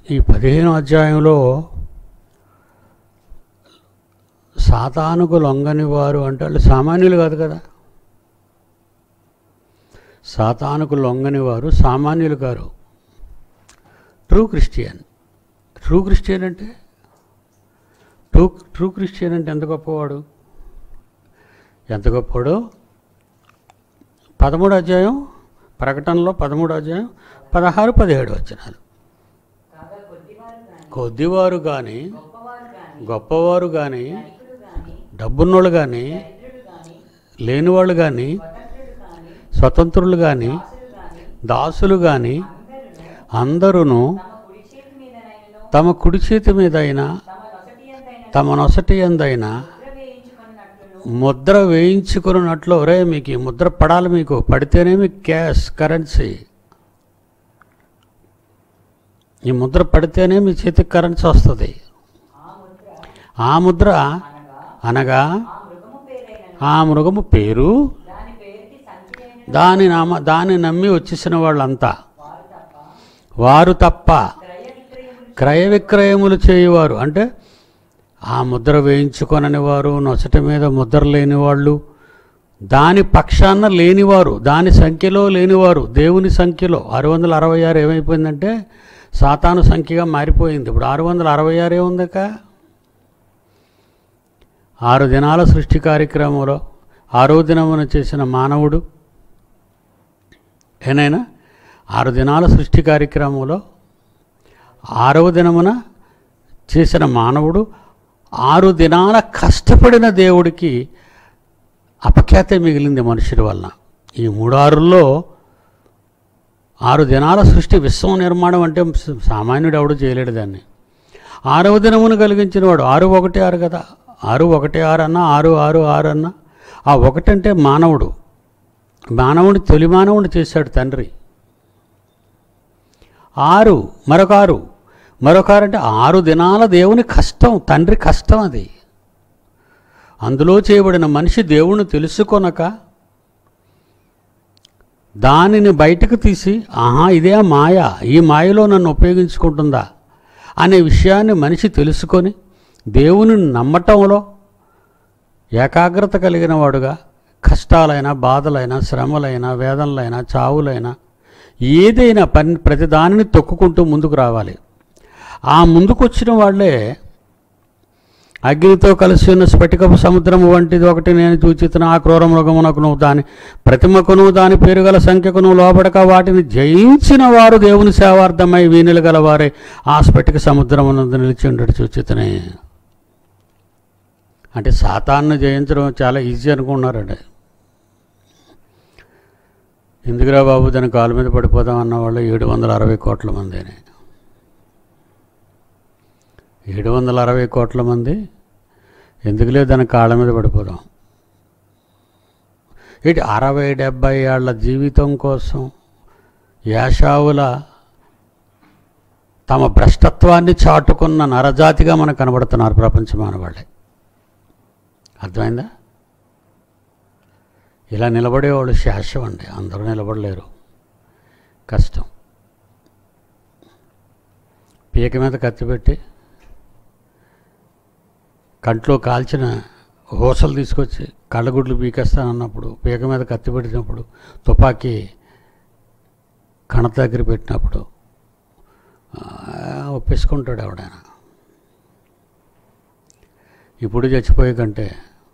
ఈ 15వ అధ్యాయంలో సాతానుకు లొంగని వారు అంటే వాళ్ళు సామాన్యులు కాదు కదా. సాతానుకు లొంగని వారు సామాన్యులు కారు, ట్రూ క్రిస్టియన్. ట్రూ క్రిస్టియన్ అంటే ట్రూ క్రిస్టియన్ అంటే ఎంత గొప్పవాడు, ఎంత గొప్పవాడు. 13వ అధ్యాయం ప్రకటనలో 13వ అధ్యాయం 16, 17 వచనాలు. కొద్దివారు కానీ, గొప్పవారు కానీ, డబ్బున్నోళ్ళు కానీ, లేనివాళ్ళు కానీ, స్వతంత్రులు కానీ, దాసులు కానీ అందరూ తమ కుడి చేతి మీద అయినా తమ నొసటి ఎందైనా ముద్ర వేయించుకున్నట్లు, ఒరే మీకు ఈ ముద్ర పడాలి, మీకు పడితేనే మీకు క్యాష్ కరెన్సీ, ఈ ముద్ర పడితేనే మీ చేతికి కరెన్సీ వస్తుంది. ఆ ముద్ర అనగా ఆ మృగము పేరు, దాని నమ్మి వచ్చేసిన వాళ్ళంతా, వారు తప్ప క్రయ విక్రయములు చేయువారు అంటే ఆ ముద్ర వేయించుకొనని వారు, నొసటి మీద ముద్ర లేనివాళ్ళు, దాని పక్షాన లేనివారు, దాని సంఖ్యలో లేనివారు, దేవుని సంఖ్యలో 666 ఏమైపోయిందంటే సాతాను సంఖ్యగా మారిపోయింది. ఇప్పుడు 666 ఏముందక. 6 దినాల సృష్టి కార్యక్రమంలో 6వ దినమున చేసిన మానవుడు, ఏనైనా 6 దినాల సృష్టి కార్యక్రమంలో 6వ దినమున చేసిన మానవుడు 6 దినాల కష్టపడిన దేవుడికి అపఖ్యాతే మిగిలింది మనుషుల వలన. ఈ 3-6లో 6 దినాల సృష్టి విశ్వం నిర్మాణం అంటే సామాన్యుడు ఎవడు చేయలేడు దాన్ని. 6వ దినమును కలిగించిన వాడు 6-1-6 కదా. 6-1-6 అన్నా, 6-6-6 అన్నా, ఆ 1 అంటే మానవుడు. మానవుడి తొలి మానవుడు చేశాడు తండ్రి. 6 మరొక 6 అంటే 6 దినాల దేవుని కష్టం, తండ్రి కష్టం అది. అందులో చేయబడిన మనిషి దేవుణ్ణి తెలుసుకొనక దానిని బయటకు తీసి, ఆహా ఇదే మాయ, ఈ మాయలో నన్ను ఉపయోగించుకుంటుందా అనే విషయాన్ని మనిషి తెలుసుకొని దేవుని నమ్మటంలో ఏకాగ్రత కలిగిన వాడుగా కష్టాలైనా, బాధలైనా, శ్రమలైనా, వేదనలైనా, చావులైనా ఏదైనా ప్రతి దానిని తొక్కుకుంటూ ముందుకు రావాలి. ఆ ముందుకు వచ్చిన వాళ్ళే అగ్నితో కలిసి ఉన్న స్ఫటికపు సముద్రము వంటిది ఒకటి నేను చూచితున్న, ఆ క్రూర మృగమునకును దాని ప్రతిమకును దాని పేరు గల సంఖ్యకును లోబడక వాటిని జయించిన వారు దేవుని సేవార్థమై వీణులు గలవారే ఆ స్ఫటిక సముద్రమునందు నిలిచి ఉండడు చూచితనే. అంటే సాతాన్ని జయించడం చాలా ఈజీ అనుకున్నారండి. ఎందుకురా బాబు దాని కాలు మీద పడిపోదాం అన్నవాళ్ళు 760 కోట్ల మంది. 760 కోట్ల మంది ఎందుకులే దాని కాళ్ళ మీద పడిపోదాం. ఇటు 60-70 ఏళ్ల జీవితం కోసం యాషావుల తమ భ్రష్టత్వాన్ని చాటుకున్న నరజాతిగా మనకు కనబడుతున్నారు ప్రపంచమాన వాళ్ళే. అర్థమైందా? ఇలా నిలబడేవాళ్ళు శాశ్వం అండి, అందరూ నిలబడలేరు, కష్టం. పీక మీద కత్తి పెట్టి కంట్లో కాల్చిన హోసలు తీసుకొచ్చి కళ్ళగుడ్లు పీకేస్తానన్నప్పుడు, పీక మీద కత్తి పెట్టినప్పుడు, తుపాకీ కణత దగ్గర పెట్టినప్పుడు ఒప్పేసుకుంటాడు ఎవడైనా. ఇప్పుడు చచ్చిపోయే కంటే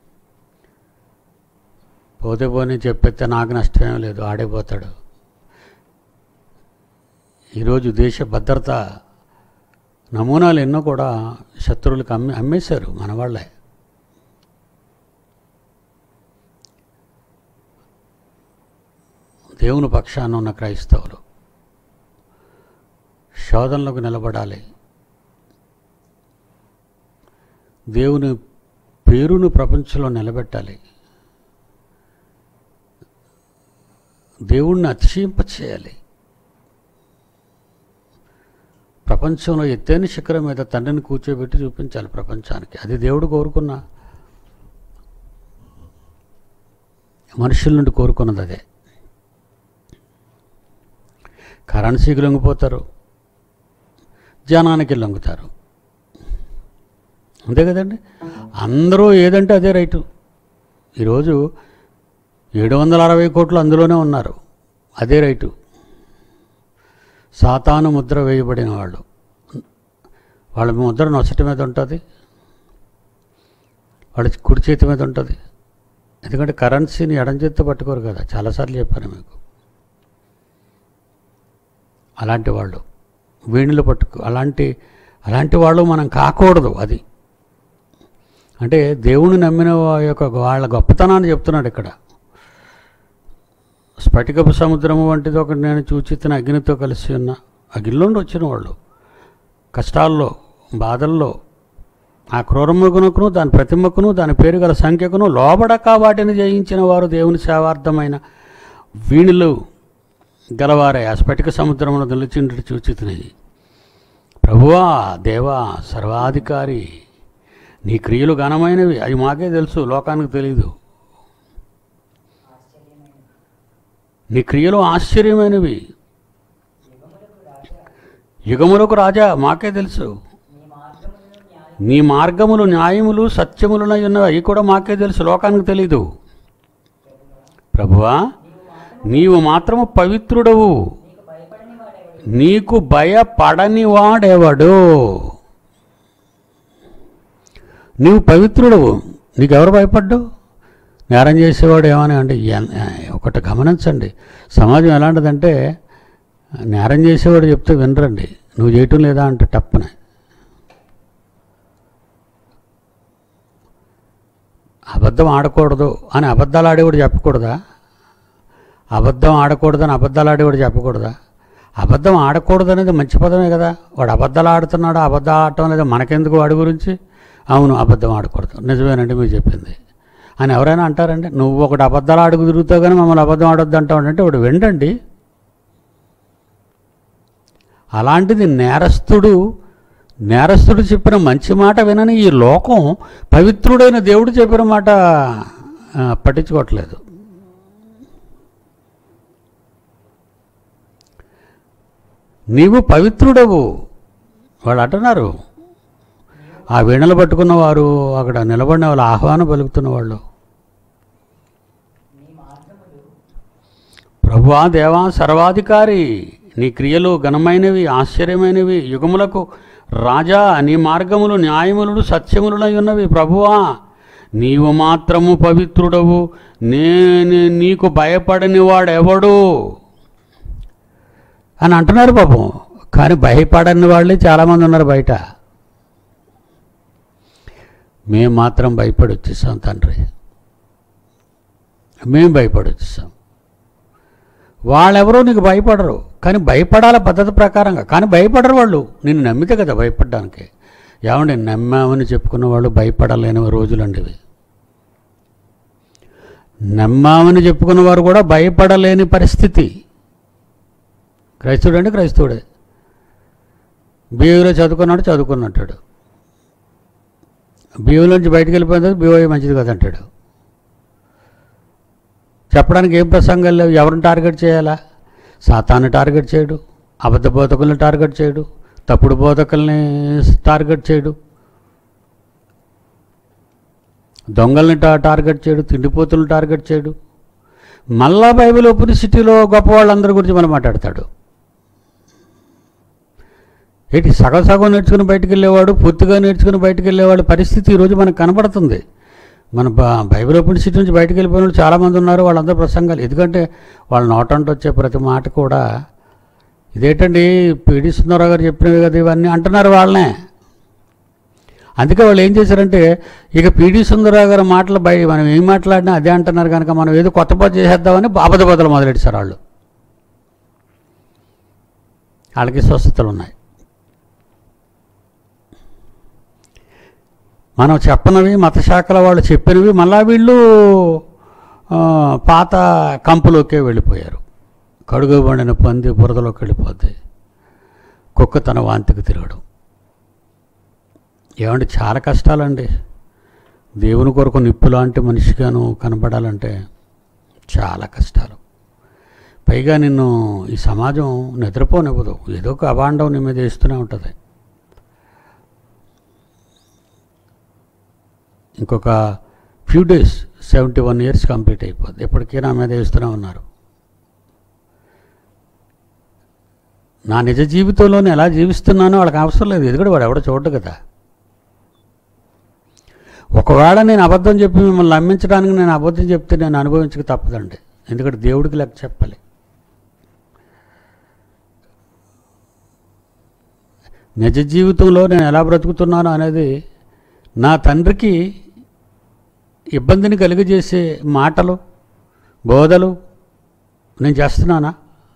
పోతే పోనీ చెప్పేస్తే నాకు నష్టమేం లేదు, ఆడైపోతాడు. ఈరోజు దేశ భద్రత నమూనాలు ఎన్నో కూడా శత్రువులకు అమ్మేశారు మన వాళ్ళే. దేవుని పక్షాన ఉన్న క్రైస్తవులు శోధనలకు నిలబడాలి. దేవుని పేరును ప్రపంచంలో నిలబెట్టాలి. దేవుణ్ణి అతిశయింపచేయాలి. ప్రపంచంలో ఎత్తైన శిఖరం మీద తండ్రిని కూర్చోబెట్టి చూపించాలి ప్రపంచానికి. అది దేవుడు కోరుకున్న, మనుషుల నుండి కోరుకున్నది అదే. కరెన్సీకి లొంగిపోతారు, జనానికి లొంగుతారు. అంతే కదండి. అందరూ ఏదంటే అదే రైటు. ఈరోజు 760 కోట్లు అందులోనే ఉన్నారు, అదే రైటు. సాతాను ముద్ర వేయబడిన వాళ్ళు, వాళ్ళ ముద్ర నొసటి మీద ఉంటుంది, వాళ్ళ కుడి చేతి మీద ఉంటుంది. ఎందుకంటే కరెన్సీని ఎడం చేత్తో పట్టుకోరు కదా, చాలాసార్లు చెప్పాను మీకు. అలాంటి వాళ్ళు వీణులు అలాంటి వాళ్ళు మనం కాకూడదు. అది అంటే దేవుని నమ్మిన వాళ్ళ గొప్పతనాన్ని చెప్తున్నాడు ఇక్కడ. స్ఫటికపు సముద్రము వంటిది ఒకటి నేను చూచితిని, అగ్నితో కలిసి ఉన్న, అగ్నిలో నుండి వచ్చిన వాళ్ళు కష్టాల్లో బాధల్లో ఆ క్రూరముగునకును దాని ప్రతిమకును దాని పేరు గల సంఖ్యకును లోబడక వాటిని జయించిన వారు దేవుని సేవార్థమైన వీణులు గలవారే ఆ స్ఫటిక సముద్రమును నిలిచిండి చూచితిని. ప్రభువా, దేవా, సర్వాధికారి, నీ క్రియలు ఘనమైనవి, అవి మాకే తెలుసు, లోకానికి తెలీదు. నీ క్రియలు ఆశ్చర్యమైనవి, యుగములకు రాజా, మాకే తెలుసు. నీ మార్గములు న్యాయములు సత్యములునై ఉన్నవి, అవి కూడా మాకే తెలుసు, లోకానికి తెలీదు. ప్రభువా, నీవు మాత్రము పవిత్రుడవు, నీకు భయపడని వాడెవడు? నీవు పవిత్రుడవు, నీకెవరు భయపడ్డు? నేరం చేసేవాడు ఏమని అంటే, ఒకటి గమనించండి, సమాజం ఎలాంటిదంటే నేరం చేసేవాడు చెప్తే వినరండి. నువ్వు చేయటం లేదా అంటే టప్పనే. అబద్ధం ఆడకూడదు అని అబద్ధాలు ఆడేవాడు చెప్పకూడదా? అబద్ధం ఆడకూడదని అబద్ధాలు ఆడేవాడు చెప్పకూడదా? అబద్ధం ఆడకూడదు అనేది మంచి పదమే కదా. వాడు అబద్ధాలు ఆడుతున్నాడు, అబద్ధం ఆడటం అనేది మనకెందుకు వాడి గురించి? అవును, అబద్ధం ఆడకూడదు, నిజమేనండి మీరు చెప్పింది అని ఎవరైనా అంటారండి? నువ్వు ఒకటి అబద్ధాలు ఆడుకు తిరుగుతావు కానీ మమ్మల్ని అబద్ధం ఆడొద్దు అంటావు అంటే వాడు విండండి. అలాంటిది నేరస్తుడు చెప్పిన మంచి మాట వినని ఈ లోకం పవిత్రుడైన దేవుడు చెప్పిన మాట పట్టించుకోవట్లేదు. నీవు పవిత్రుడవు వాళ్ళు అంటున్నారు. ఆ వీణలు పట్టుకున్నవారు, అక్కడ నిలబడిన వాళ్ళు, ఆహ్వానం పలుకుతున్న వాళ్ళు, ప్రభువా, దేవా, సర్వాధికారి, నీ క్రియలు ఘనమైనవి ఆశ్చర్యమైనవి, యుగములకు రాజా, నీ మార్గములు న్యాయములు సత్యములునై ఉన్నవి. ప్రభువా, నీవు మాత్రము పవిత్రుడవు, నీకు భయపడని వాడెవడు అని అంటున్నారు పాపం. కానీ భయపడని వాళ్ళే చాలామంది ఉన్నారు బయట. మేము మాత్రం భయపడి వచ్చేసాం తండ్రి, మేము భయపడి వచ్చేసాం. వాళ్ళెవరో నీకు భయపడరు, కానీ భయపడాల పద్ధతి ప్రకారంగా. కానీ భయపడరు వాళ్ళు, నిన్ను నమ్మితే కదా భయపడడానికి. ఏమండి, నమ్మామని చెప్పుకున్న వాళ్ళు భయపడలేని రోజులండి ఇవి. నమ్మామని చెప్పుకున్న వారు కూడా భయపడలేని పరిస్థితి. క్రైస్తవుడు అంటే క్రైస్తవుడే, బీఏలో చదువుకున్నట్టాడు, బీఏలోంచి బయటకు వెళ్ళిపోయిన బీఓఏ మంచిది కదంటాడు. చెప్పడానికి ఏం ప్రసంగాలు లేవు. ఎవరిని టార్గెట్ చేయాలా? సాతాన్ని టార్గెట్ చేయడు, అబద్ధ బోధకుల్ని టార్గెట్ చేయడు, తప్పుడు బోధకుల్ని టార్గెట్ చేయడు, దొంగల్ని టార్గెట్ చేయడు, తిండిపోతులను టార్గెట్ చేయడు. మళ్ళా బైబిల్ ఓపెన్ సిటీలో గొప్ప వాళ్ళందరి గురించి మనం మాట్లాడతాడు. ఏంటి, సగం నేర్చుకుని బయటకు వెళ్ళేవాడు, పూర్తిగా నేర్చుకుని బయటకు వెళ్ళేవాడు పరిస్థితి ఈరోజు మనకు కనబడుతుంది. మన బైబిల్ ఓపెన్ సిటీ నుంచి బయటకు వెళ్ళిపోయిన వాళ్ళు చాలామంది ఉన్నారు. వాళ్ళందరూ ప్రసంగాలు, ఎందుకంటే వాళ్ళ నోటంటే వచ్చే ప్రతి మాట కూడా ఇదేంటండి పిడి సుందరరావు గారు చెప్పినవి కదా ఇవన్నీ అంటున్నారు వాళ్ళనే. అందుకే వాళ్ళు ఏం చేశారంటే, ఇక పిడి సుందరరావు గారి మాటలు మనం ఏం మాట్లాడినా అదే అంటున్నారు కనుక మనం ఏదో కొత్త పని చేసేద్దామని బాబద బదులు మొదలెట్టారు వాళ్ళు. వాళ్ళకి స్వస్థతలు ఉన్నాయి. మనం చెప్పనివి మతశాఖల వాళ్ళు చెప్పినవి మళ్ళా వీళ్ళు పాత కంపులోకే వెళ్ళిపోయారు. కడుగుబడిన పంది బురదలోకి వెళ్ళిపోద్ది, కుక్క తన వాంతికి తిరగడం. ఏమంటే చాలా కష్టాలండి. దేవుని కొరకు నిప్పు లాంటి మనిషిగాను కనబడాలంటే చాలా కష్టాలు. పైగా నిన్ను ఈ సమాజం నిద్రపోనివ్వదు, ఏదో ఒక అభాండం నీ మీద వేస్తూనే ఉంటుంది. ఇంకొక ఫ్యూ డేస్ 71 years కంప్లీట్ అయిపోద్ది. ఎప్పటికీ నా మీద వేస్తూనే ఉన్నారు. నా నిజ జీవితంలో నేను ఎలా జీవిస్తున్నానో వాళ్ళకి అవసరం లేదు. ఇది కూడా వాడు ఎవడో చూడడు కదా. ఒకవేళ నేను అబద్ధం చెప్పి మిమ్మల్ని నమ్మించడానికి నేను అబద్ధం చెప్తే నేను అనుభవించక తప్పదండి. ఎందుకంటే దేవుడికి లెక్క చెప్పాలి. నిజ జీవితంలో నేను ఎలా బ్రతుకుతున్నాను అనేది నా తండ్రికి ఇబ్బందిని కలిగజేసే మాటలు, బోధలు నేను చేస్తున్నానా?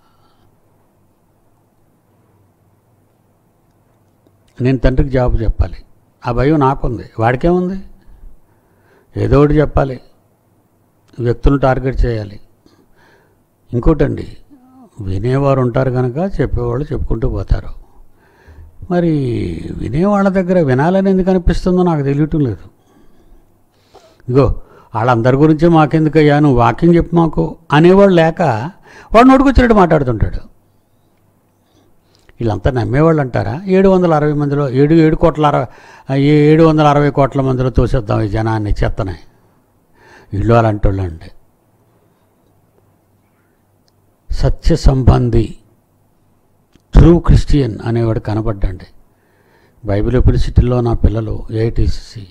నేను తండ్రికి జవాబు చెప్పాలి. ఆ భయం నాకుంది, వాడికేముంది? ఏదో ఒకటి చెప్పాలి, వ్యక్తులను టార్గెట్ చేయాలి. ఇంకోటండి, వినేవారు ఉంటారు కనుక చెప్పేవాళ్ళు చెప్పుకుంటూ పోతారు. మరి వినేవాళ్ళ దగ్గర వినాలని ఎందుకు అనిపిస్తుందో నాకు తెలియటం లేదు. ఇగో వాళ్ళందరి గురించి మాకెందుకయ్యా, నువ్వు వాక్యం చెప్పు మాకు అనేవాళ్ళు లేక వాడు నోటుకొచ్చినట్టు మాట్లాడుతుంటాడు. వీళ్ళంతా నమ్మేవాళ్ళు అంటారా? 760 మందిలో 760 కోట్ల మందిలో తోసేద్దాం ఈ జనాన్ని, చెత్తనే. వీళ్ళు అలాంటి వాళ్ళు అండి. సత్య సంబంధి, ట్రూ క్రిస్టియన్ అనేవాడు కనబడ్డండి. బైబిల్ యూనివర్సిటీలో నా పిల్లలు ఏఐటీసీ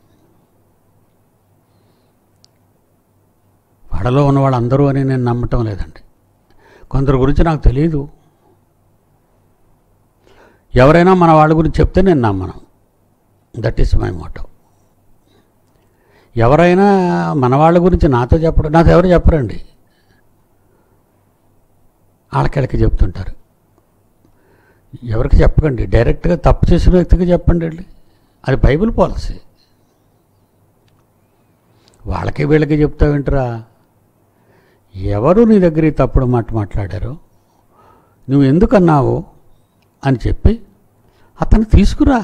వాడలో ఉన్న వాళ్ళందరూ అని నేను నమ్మటం లేదండి. కొందరి గురించి నాకు తెలియదు. ఎవరైనా మన వాళ్ళ గురించి చెప్తే నేను నమ్మను. That is my motto. ఎవరైనా మన వాళ్ళ గురించి నాతో చెప్పడం, నాతో ఎవరు చెప్పరండి, వాళ్ళకి చెప్తుంటారు. ఎవరికి చెప్పకండి, డైరెక్ట్గా తప్పు చేసిన వ్యక్తికి చెప్పండి వెళ్ళి. అది బైబిల్ పాలసీ. వాళ్ళకి వీళ్ళకి చెప్తావేంటరా? ఎవరు నీ దగ్గర ఈ తప్పుడు మాట మాట్లాడారో, నువ్వు ఎందుకన్నావు అని చెప్పి అతను తీసుకురా.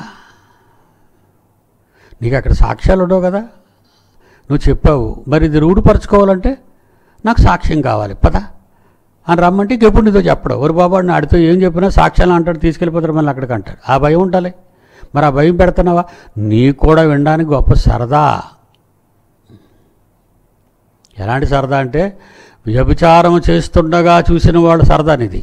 నీకు అక్కడ సాక్ష్యాలు ఉండవు కదా, నువ్వు చెప్పావు, మరి ఇది రూఢపరచుకోవాలంటే నాకు సాక్ష్యం కావాలి, పద అని రమ్మంటే ఇంకెప్పుడు నీతో చెప్పడం. ఒరు బాబా ఆడితో ఏం చెప్పినా సాక్ష్యాలు అంటాడు, తీసుకెళ్ళిపోతాడు, మళ్ళీ అక్కడికి అంటాడు. ఆ భయం ఉండాలి. మరి ఆ భయం పెడుతున్నావా? నీకు కూడా వినడానికి గొప్ప సరదా. ఎలాంటి సరదా అంటే వ్యభిచారం చేస్తుండగా చూసిన వాళ్ళు సరదానిది.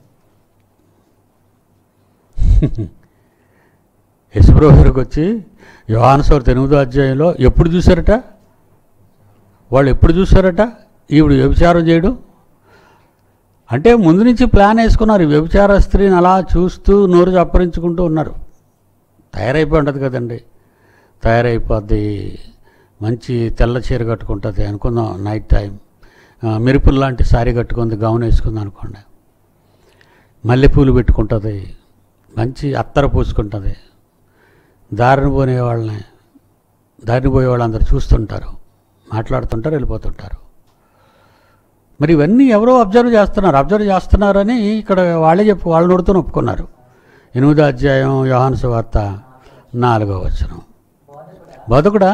యేసుప్రభువుకి వచ్చి యోహాను సువార్త 8వ అధ్యాయంలో ఎప్పుడు చూశారట? వాళ్ళు ఎప్పుడు చూశారట ఈవిడ వ్యభిచారం చేయడం? అంటే ముందు నుంచి ప్లాన్ వేసుకున్నారు. ఈ వ్యభిచార స్త్రీని అలా చూస్తూ నోరు చప్పరించుకుంటూ ఉన్నారు. తయారైపోయి ఉంటుంది కదండి, తయారైపోద్ది, మంచి తెల్ల చీర కట్టుకుంటుంది అనుకుందాం, నైట్ టైం మెరుపులు లాంటి శారీ కట్టుకుంది, గౌన్ వేసుకుంది అనుకోండి, మల్లెపూలు పెట్టుకుంటుంది, మంచి అత్తర పూసుకుంటుంది. దారిని పోయే వాళ్ళందరూ చూస్తుంటారు, మాట్లాడుతుంటారు, వెళ్ళిపోతుంటారు. మరి ఇవన్నీ ఎవరో అబ్జర్వ్ చేస్తున్నారని ఇక్కడ వాళ్ళే వాళ్ళ నోడుతూ ఒప్పుకున్నారు. 8వ అధ్యాయం యోహాను సువార్త 4వ వచనం. బోధకుడా,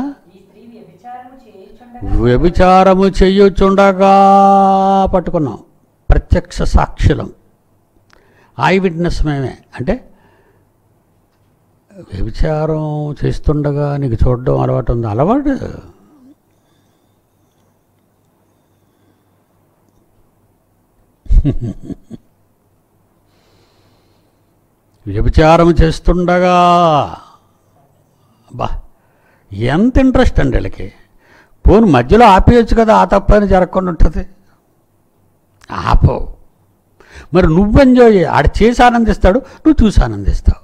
వ్యభిచారము చెయ్యుచుండగా పట్టుకున్నాం. ప్రత్యక్ష సాక్షులం, ఐ విట్నెస్ మేమే. అంటే వ్యభిచారం చేస్తుండగా నీకు చూడడం అలవాటు ఉంది. అలవాటు వ్యభిచారం చేస్తుండగా బా ఎంత ఇంట్రెస్ట్ అండి వీళ్ళకి. పోను మధ్యలో ఆపేయచ్చు కదా, ఆ తప్పని జరగకుండా ఉంటుంది. ఆపవు. మరి నువ్వు ఎంజాయ్, ఆడు చేసి ఆనందిస్తాడు, నువ్వు చూసి ఆనందిస్తావు.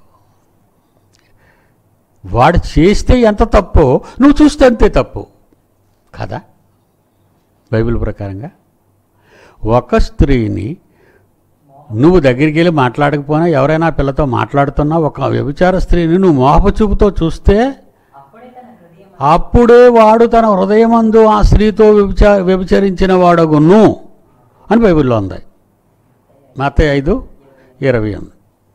వాడు చేస్తే ఎంత తప్పో నువ్వు చూస్తే అంతే తప్పు కదా బైబిల్ ప్రకారంగా. ఒక స్త్రీని నువ్వు దగ్గరికి వెళ్ళి మాట్లాడకపోయినా, ఎవరైనా పిల్లతో మాట్లాడుతున్నా, ఒక వ్యభిచార స్త్రీని నువ్వు మోహపు చూపుతో చూస్తే అప్పుడే వాడు తన హృదయమందు ఆ స్త్రీతో వ్యభిచరించిన వాడగును అని బైబిల్లో ఉంది. మత్తయి 5:28.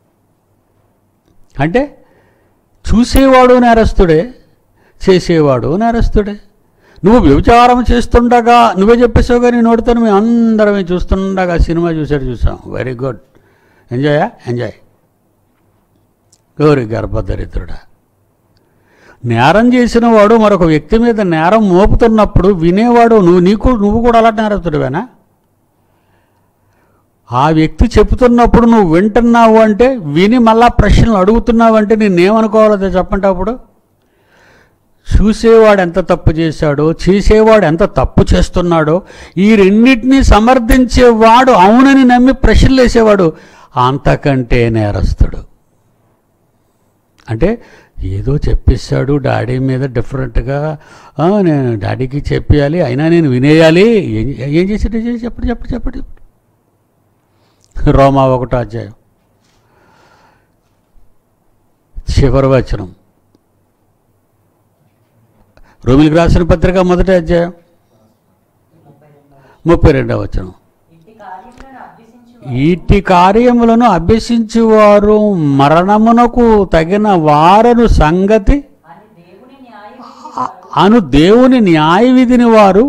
అంటే చూసేవాడు నేరస్తుడే, చేసేవాడు నేరస్తుడే. నువ్వు వ్యభిచారం చేస్తుండగా నువ్వే చెప్పేసావు కానీ నోటితో మేము అందరం చూస్తుండగా సినిమా చూసాం. Very good, enjoy. గౌరీ గర్భదరిద్రుడా, నేరం చేసిన వాడు మరొక వ్యక్తి మీద నేరం మోపుతున్నప్పుడు వినేవాడు నువ్వు కూడా అలా నేరస్తుడివేనా? ఆ వ్యక్తి చెప్తున్నప్పుడు నువ్వు వింటున్నావు అంటే, విని మళ్ళా ప్రశ్నలు అడుగుతున్నావు అంటే నేనేమనుకోవాలో చెప్పండి. అప్పుడు చూసేవాడు ఎంత తప్పు చేశాడో, చేసేవాడు ఎంత తప్పు చేస్తున్నాడో, ఈ రెండింటినీ సమర్థించేవాడు అవునని నమ్మి ప్రశ్నలు వేసేవాడు అంతకంటే నేరస్తుడు. అంటే ఏదో చెప్పేశాడు డాడీ మీద డిఫరెంట్గా, నేను డాడీకి చెప్పేయాలి, అయినా నేను వినేయాలి. ఏం చేసాడు? చెప్పండి. రోమా 1వ అధ్యాయం చివరి వచనం, రోమిలికి రాసిన పత్రిక 1వ అధ్యాయం 32వ వచనం, ఈటి కార్యములను అభ్యసించువారు మరణమునకు తగిన వారను సంగతి అను దేవుని న్యాయ విధిని వారు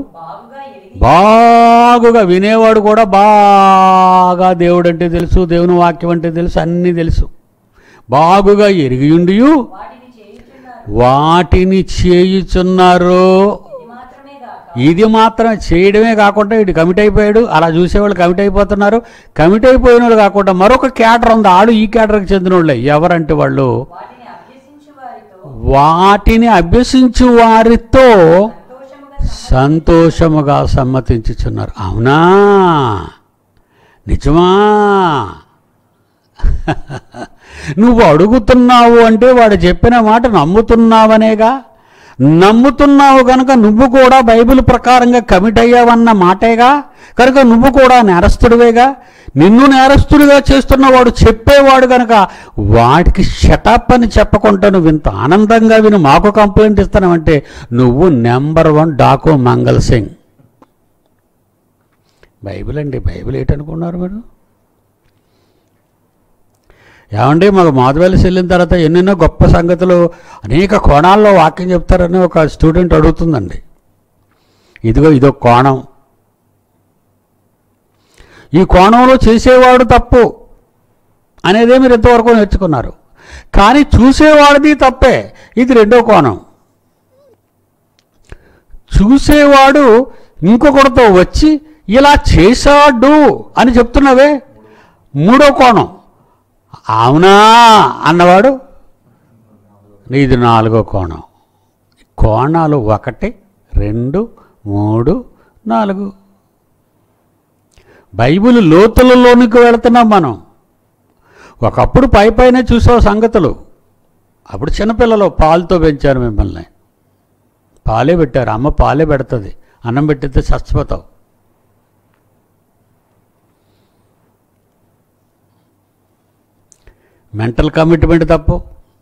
బాగుగా వినేవాడు కూడా బాగా దేవుడు అంటే తెలుసు, దేవుని వాక్యం అంటే తెలుసు, అన్నీ తెలుసు, బాగుగా ఎరిగియుండి వాటిని చేయుచున్నారు. ఇది మాత్రం చేయడమే కాకుండా వీడు కమిట్ అయిపోయాడు. అలా చూసేవాళ్ళు కమిట్ అయిపోతున్నారు. కమిట్ అయిపోయిన వాళ్ళు కాకుండా మరొక క్యాటర్ ఉంది, ఆడు ఈ క్యాటర్కి చెందిన వాళ్ళే. ఎవరంటే వాళ్ళు వాటిని అభ్యసించు వారితో సంతోషముగా సమ్మతించుచున్నారు. అవునా? నిజమా? నువ్వు అడుగుతున్నావు అంటే వాడు చెప్పిన మాట నమ్ముతున్నావనేగా. నమ్ముతున్నావు కనుక నువ్వు కూడా బైబిల్ ప్రకారంగా కమిట్ అయ్యావన్న మాటేగా. కనుక నువ్వు కూడా నేరస్తుడివేగా. నిన్ను నేరస్తుడిగా చేస్తున్నవాడు చెప్పేవాడు కనుక వాడికి షటప్ అని చెప్పకుండా నువ్వు ఇంత ఆనందంగా విని మాకు కంప్లైంట్ ఇస్తున్నావంటే నువ్వు నెంబర్ 1 డాకు మంగల్ సింగ్. బైబిల్ అండి, బైబిల్ ఏంటనుకున్నారు మీరు? ఏమండి, మాకు మాధవల్లిసి వెళ్ళిన తర్వాత ఎన్నెన్నో గొప్ప సంగతులు అనేక కోణాల్లో వాక్యం చెప్తారని ఒక స్టూడెంట్ అడుగుతుందండి. ఇదొక కోణం. ఈ కోణంలో చేసేవాడు తప్పు అనేదే మీరు ఎంతవరకు నేర్చుకున్నారు. కానీ చూసేవాడిది తప్పే. ఇది రెండో కోణం. చూసేవాడు ఇంకొకరితో వచ్చి ఇలా చేశాడు అని చెప్తున్నావే, మూడో కోణం. అవునా అన్నవాడు ఇది నాలుగో కోణం. కోణాలు 1, 2, 3, 4. బైబిల్ లోతులలోనికి వెళుతున్నాం మనం. ఒకప్పుడు పైనే చూసావు సంగతులు. అప్పుడు చిన్నపిల్లలు పాలతో పెంచారు మిమ్మల్ని. పాలే పెట్టారు. అమ్మ పాలే పెడుతుంది. అన్నం పెట్టితే చచ్చిపోతావు. మెంటల్ కమిట్మెంట్ తప్పు.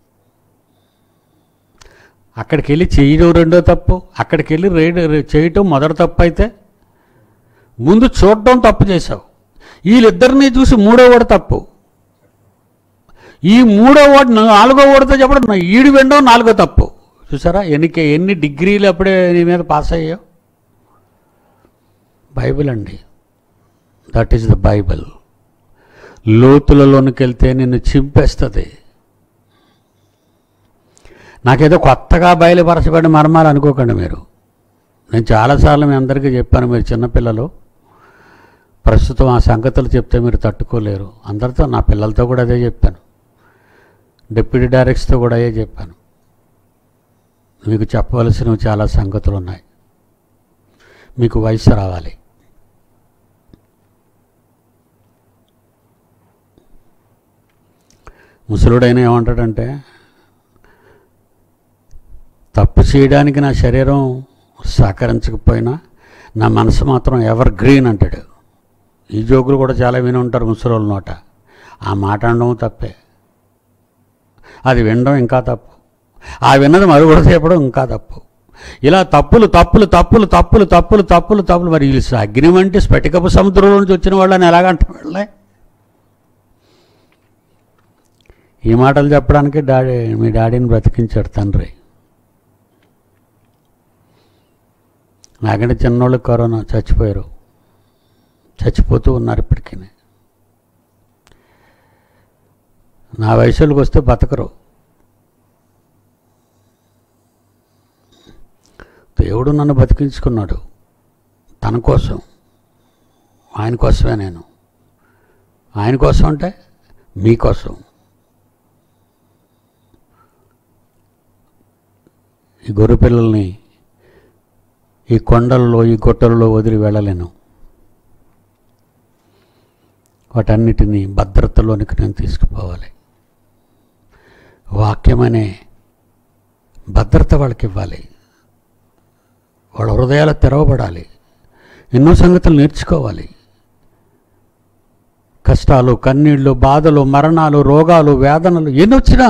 అక్కడికి వెళ్ళి చేయడం రెండో తప్పు. అక్కడికి వెళ్ళి చేయటం మొదటి తప్పు అయితే ముందు చూడటం తప్పు చేశావు. వీళ్ళిద్దరినీ చూసి మూడో వాడు తప్పు. ఈ మూడో వాడు 4వ వాడితో చెప్పడం ఈడు వినడం 4వ తప్పు. చూసారా ఎన్ని డిగ్రీలు అప్పుడే నీ మీద పాస్ అయ్యావు. బైబిల్ అండి, దట్ ఈస్ ద బైబిల్. లోతులలోనికి వెళ్తే నిన్ను చింపేస్తుంది. నాకేదో కొత్తగా బయలుపరచబడిన మర్మాలు అనుకోకండి మీరు. నేను చాలాసార్లు మీ అందరికీ చెప్పాను, మీరు చిన్నపిల్లలు ప్రస్తుతం ఆ సంగతులు చెప్తే మీరు తట్టుకోలేరు. అందరితో, నా పిల్లలతో కూడా అదే చెప్పాను, డిప్యూటీ డైరెక్టర్స్తో కూడా అదే చెప్పాను. మీకు చెప్పవలసినవి చాలా సంగతులు ఉన్నాయి. మీకు వయసు రావాలి. ముసలుడైనా ఏమంటాడంటే, తప్పు చేయడానికి నా శరీరం సహకరించకపోయినా నా మనసు మాత్రం ఎవర్ గ్రీన్ అంటాడు. ఈ జోకులు కూడా చాలా విని ఉంటారు ముసలోళ్ళ నోట. ఆ మాట అనడం తప్పే, అది వినడం ఇంకా తప్పు, ఆ విన్నది మరుగుడ చెప్పడం ఇంకా తప్పు. ఇలా తప్పులు తప్పులు తప్పులు తప్పులు తప్పులు తప్పులు తప్పులు. మరి వీళ్ళు అగ్ని వంటి స్ఫటికపు సముద్రంలో నుంచి వచ్చిన వాళ్ళని ఎలాగంటే వెళ్ళే. ఈ మాటలు చెప్పడానికి మీ డాడీని బ్రతికించాడు తండ్రి. నాకంటే చిన్నోళ్ళు కరోనా చచ్చిపోయారు, చచ్చిపోతూ ఉన్నారు ఇప్పటికీ. నా వయసులోకి వస్తే బతకరు. దేవుడు నన్ను బతికించుకున్నాడు తన కోసం, ఆయన కోసమే. నేను ఆయన కోసం అంటే మీకోసం. ఈ గొర్రె పిల్లల్ని ఈ కొండల్లో ఈ గుట్టలలో వదిలి వెళ్ళలేను. వాటన్నిటినీ భద్రతలోనికి నేను తీసుకుపోవాలి. వాక్యమనే భద్రత వాళ్ళకి ఇవ్వాలి. వాళ్ళ హృదయాలు తెరవబడాలి. ఎన్నో సంగతులు నేర్చుకోవాలి. కష్టాలు, కన్నీళ్ళు, బాధలు, మరణాలు, రోగాలు, వేదనలు ఎన్నొచ్చినా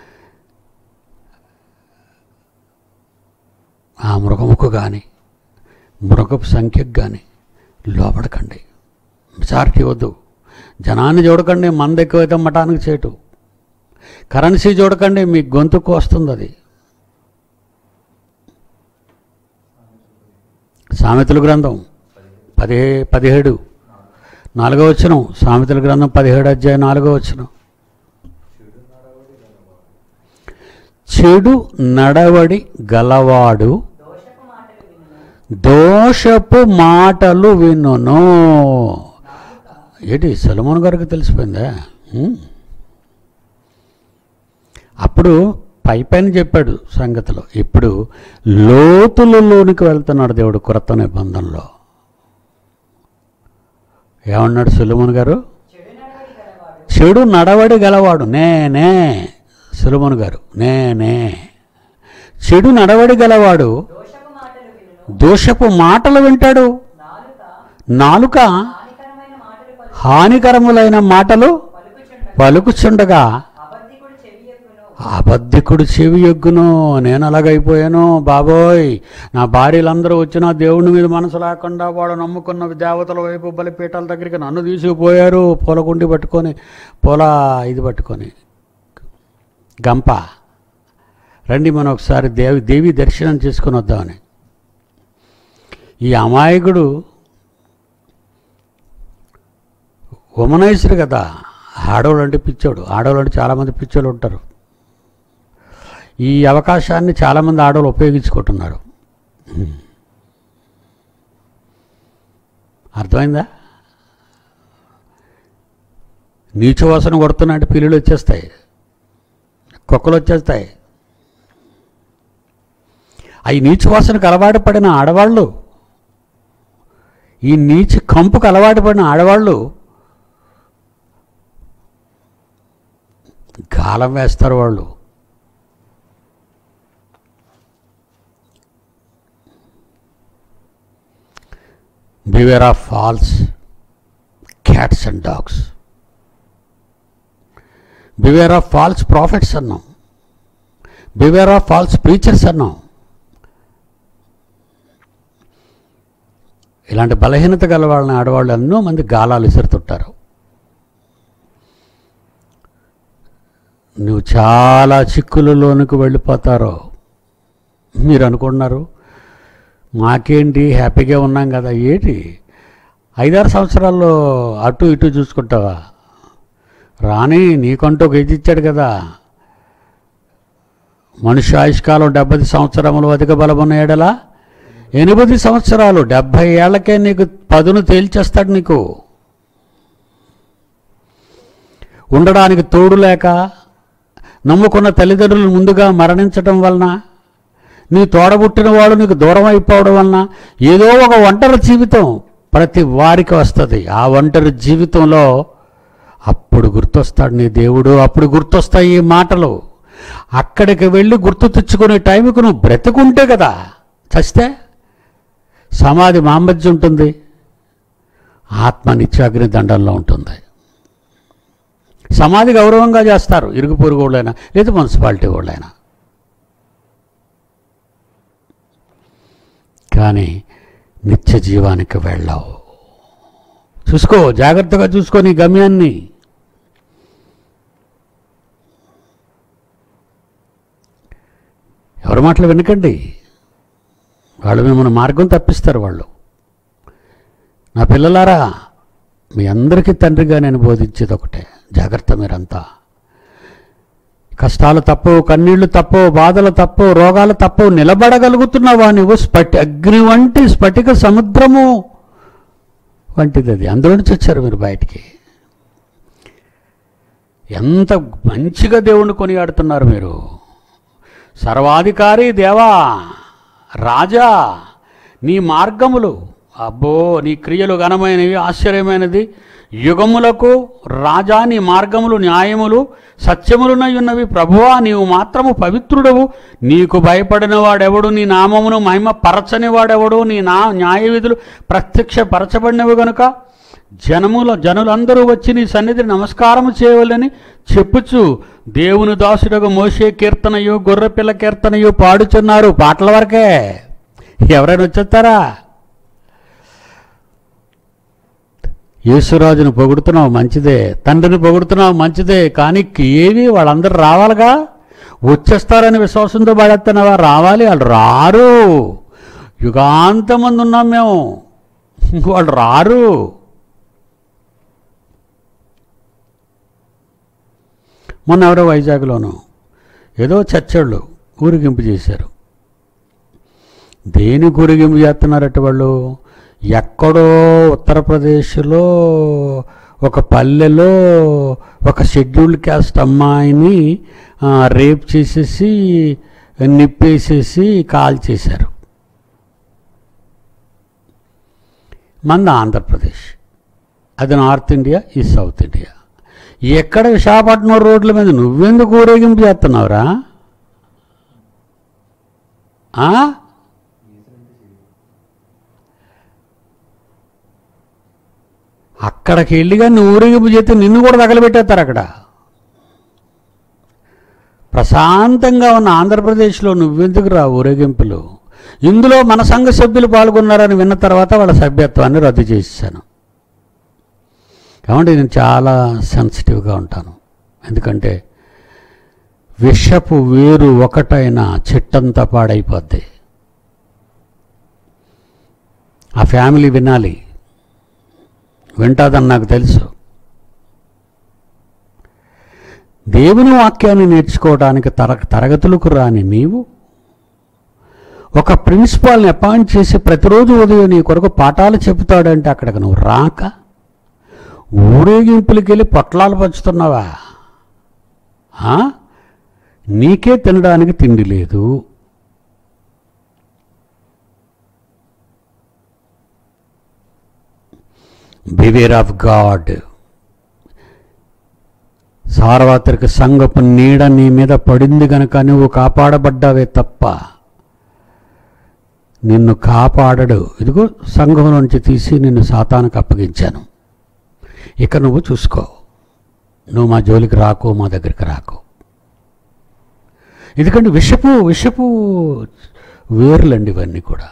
ఆ మృగముకు కానీ మృగపు సంఖ్యకు కానీ లోపడకండి. మెజారిటీ వద్దు. జనాన్ని చూడకండి, మంద ఎక్కువైతే మఠానికి చేటు. కరెన్సీ చూడకండి, మీ గొంతుకు వస్తుంది అది. సామెతల గ్రంథం 17 4వ వచనం. సామెతల గ్రంథం 17 అధ్యాయం 4వ వచనం. చెడు నడవడి గలవాడు దోషపు మాటలు వినును. ఏంటి సొలొమోను గారికి తెలిసిపోయిందా? అప్పుడు పైపైన చెప్పాడు సంగతిలో. ఇప్పుడు లోతులలోనికి వెళ్తున్నాడు దేవుడు క్రొత్త నిబంధనలో. ఏమన్నాడు సొలొమోను గారు? చెడు నడవడి గలవాడు నేనే. సొలొమోను గారు నేనే. చెడు నడవడి గలవాడు దోషపు మాటలు వింటాడు. నాలుక హానికరములైన మాటలు పలుకుచుండగా అబద్ధికుడు చెవి ఎగ్గును. నేను అలాగైపోయాను బాబోయ్. నా భార్యలందరూ వచ్చినా దేవుని మీద మనసు లేకుండా వాడు నమ్ముకున్న దేవతల వైపు బలిపీఠాల దగ్గరికి నన్ను తీసుకుపోయారు. పూలకుండి పట్టుకొని, ఇది పట్టుకొని, గంప. రండి మనం ఒకసారి దేవి దర్శనం చేసుకొని వద్దామని. ఈ అమాయకుడు ఉమనైసుడు కదా. ఆడవాళ్ళు అంటే పిచ్చోడు. ఆడవాళ్ళు అంటే చాలామంది పిచ్చోళ్ళు ఉంటారు. ఈ అవకాశాన్ని చాలామంది ఆడవాళ్ళు ఉపయోగించుకుంటున్నారు. అర్థమైందా? నీచు వాసన కొడుతున్నా అంటే పిల్లులు వచ్చేస్తాయి, కుక్కలు వచ్చేస్తాయి. ఈ నీచు వాసనకు అలవాటు పడిన ఆడవాళ్ళు, ఈ నీచు కంపుకు అలవాటు పడిన ఆడవాళ్ళు గాలం వేస్తారు. వాళ్ళు beware of false cats and dogs. Beware of false prophets అన్నాం. బివేర్ ఆఫ్ ఫాల్స్ ప్రీచర్స్ అన్నాం. ఇలాంటి బలహీనత గల వాళ్ళని ఆడవాళ్ళు ఎన్నో మంది గాలాలు విసురుతుంటారు. నువ్వు చాలా చిక్కులలోనికి వెళ్ళిపోతారో మీరు అనుకుంటున్నారు. మాకేంటి హ్యాపీగా ఉన్నాం కదా. ఏంటి 5-6 సంవత్సరాల్లో అటు ఇటు చూసుకుంటావా? రాని నీకంటూ ఒక ఏజ్ ఇచ్చాడు కదా. మనుష్య ఆయుష్కాలం 70 సంవత్సరములు అధిక బలమున్న ఎడల 8 సంవత్సరాలు 70 ఏళ్లకే నీకు పదును తేల్చేస్తాడు. నీకు ఉండడానికి తోడు లేక నమ్ముకున్న తల్లిదండ్రులు ముందుగా మరణించడం వలన, నీ తోడబుట్టిన వాడు నీకు దూరం అయిపోవడం వలన ఏదో ఒక ఒంటరి జీవితం ప్రతి వారికి వస్తుంది. ఆ ఒంటరి జీవితంలో అప్పుడు గుర్తొస్తాడు నీ దేవుడు. అప్పుడు గుర్తొస్తాయి ఈ మాటలు. అక్కడికి వెళ్ళి గుర్తు తెచ్చుకునే టైంకి నువ్వు బ్రతుకుంటే కదా. చస్తే సమాధి మామధ్య ఉంటుంది, ఆత్మ నిత్యాగ్ని దండంలో ఉంటుంది. సమాధి గౌరవంగా చేస్తారు, ఇరుగు పొరుగు వాళ్ళైనా లేదా మున్సిపాలిటీ వాళ్ళైనా. కానీ నిత్య జీవానికి వెళ్ళావు. చూసుకో, జాగ్రత్తగా చూసుకో నీ గమ్యాన్ని. ఎవరి మాటలు వినకండి. వాళ్ళు మిమ్మల్ని మార్గం తప్పిస్తారు. వాళ్ళు నా పిల్లలారా, మీ అందరికీ తండ్రిగా నేను బోధించేది ఒకటే, జాగ్రత్త. మీరంతా కష్టాలు తప్పవు, కన్నీళ్లు తప్పవు, బాధలు తప్పవు, రోగాలు తప్పవు. నిలబడగలుగుతున్నావా నువ్వు? అగ్ని వంటి స్ఫటిక సముద్రము వంటిది అది. అందులో నుంచి వచ్చారు మీరు బయటికి. ఎంత మంచిగా దేవుణ్ణి కొనియాడుతున్నారు మీరు. సర్వాధికారి దేవా, రాజా, నీ మార్గములు, అబ్బో నీ క్రియలు ఘనమైనవి, ఆశ్చర్యమైనది. యుగములకు రాజా, నీ మార్గములు న్యాయములు సత్యములునై ఉన్నవి. ప్రభువా, నీవు మాత్రము పవిత్రుడవు. నీకు భయపడిన వాడెవడు? నీ నామమును మహిమ పరచని వాడెవడు? నీ న్యాయ విధులు ప్రత్యక్షపరచబడినవి గనుక జనులందరూ వచ్చి నీ సన్నిధిని నమస్కారము చేయవలని చెప్పుచు దేవుని దాసుడగు మోషే కీర్తనయు గొర్రెపిల్ల కీర్తనయు పాడుచున్నారు. పాటల వరకే. ఎవరైనా వచ్చేస్తారా? యేసురాజును పొగుడుతున్నావు మంచిదే, తండ్రిని పొగుడుతున్నావు మంచిదే, కానీ ఏవి వాళ్ళందరూ రావాలిగా. వచ్చేస్తారని విశ్వాసంతో పడేస్తున్నావా? రావాలి. వాళ్ళు రారు. యుగాంతమంది ఉన్నాం మేము, వాళ్ళు రారు. మొన్న ఎవరో వైజాగ్లోనూ ఏదో చర్చళ్ళు ఊరిగింపు చేశారు. దేనికి ఊరిగింపు చేస్తున్నారట వాళ్ళు? ఎక్కడో ఉత్తరప్రదేశ్లో ఒక పల్లెలో ఒక షెడ్యూల్డ్ క్యాస్ట్ అమ్మాయిని రేప్ చేసేసి నిప్పేసేసి కాల్ చేశారు. మంది ఆంధ్రప్రదేశ్, అది నార్త్ ఇండియా, ఈ సౌత్ ఇండియా. ఎక్కడ విశాఖపట్నం రోడ్ల మీద నువ్వెందుకు ఊరేగింపు చేస్తున్నావురా? అక్కడికి వెళ్ళిగా నువ్వు ఊరేగింపు చేస్తే నిన్ను కూడా తగలబెట్టేస్తారు. అక్కడ ప్రశాంతంగా ఉన్న ఆంధ్రప్రదేశ్లో నువ్వెందుకు రా ఊరేగింపులు? ఇందులో మన సంఘ సభ్యులు పాల్గొన్నారని విన్న తర్వాత వాళ్ళ సభ్యత్వాన్ని రద్దు చేశాను. కాబట్టి నేను చాలా సెన్సిటివ్గా ఉంటాను. ఎందుకంటే విషపు వేరు ఒకటైన చెట్టంతా పాడైపోద్ది. ఆ ఫ్యామిలీ వినాలి, వింటాదని నాకు తెలుసు. దేవుని వాక్యాన్ని నేర్చుకోవడానికి తరగతులకు రాని నీవు ఒక ప్రిన్సిపాల్ని అపాయింట్ చేసి ప్రతిరోజు ఉదయం నీ కొరకు పాఠాలు చెబుతాడంటే అక్కడికి నువ్వు రాక ఊరేగింపులకి వెళ్ళి పొట్లాలు పంచుతున్నావా? నీకే తినడానికి తిండి లేదు. Beware of God. సార్వత్రిక సంఘపు నీడ నీ మీద పడింది కనుక నువ్వు కాపాడబడ్డావే తప్ప నిన్ను కాపాడడు. ఇదిగో సంఘం నుంచి తీసి నిన్ను సాతానుకు అప్పగించాను, ఇక నువ్వు చూసుకో, నువ్వు మా జోలికి రాకు, మా దగ్గరికి రాకు. ఎందుకంటే విషపు వేర్లండి ఇవన్నీ కూడా.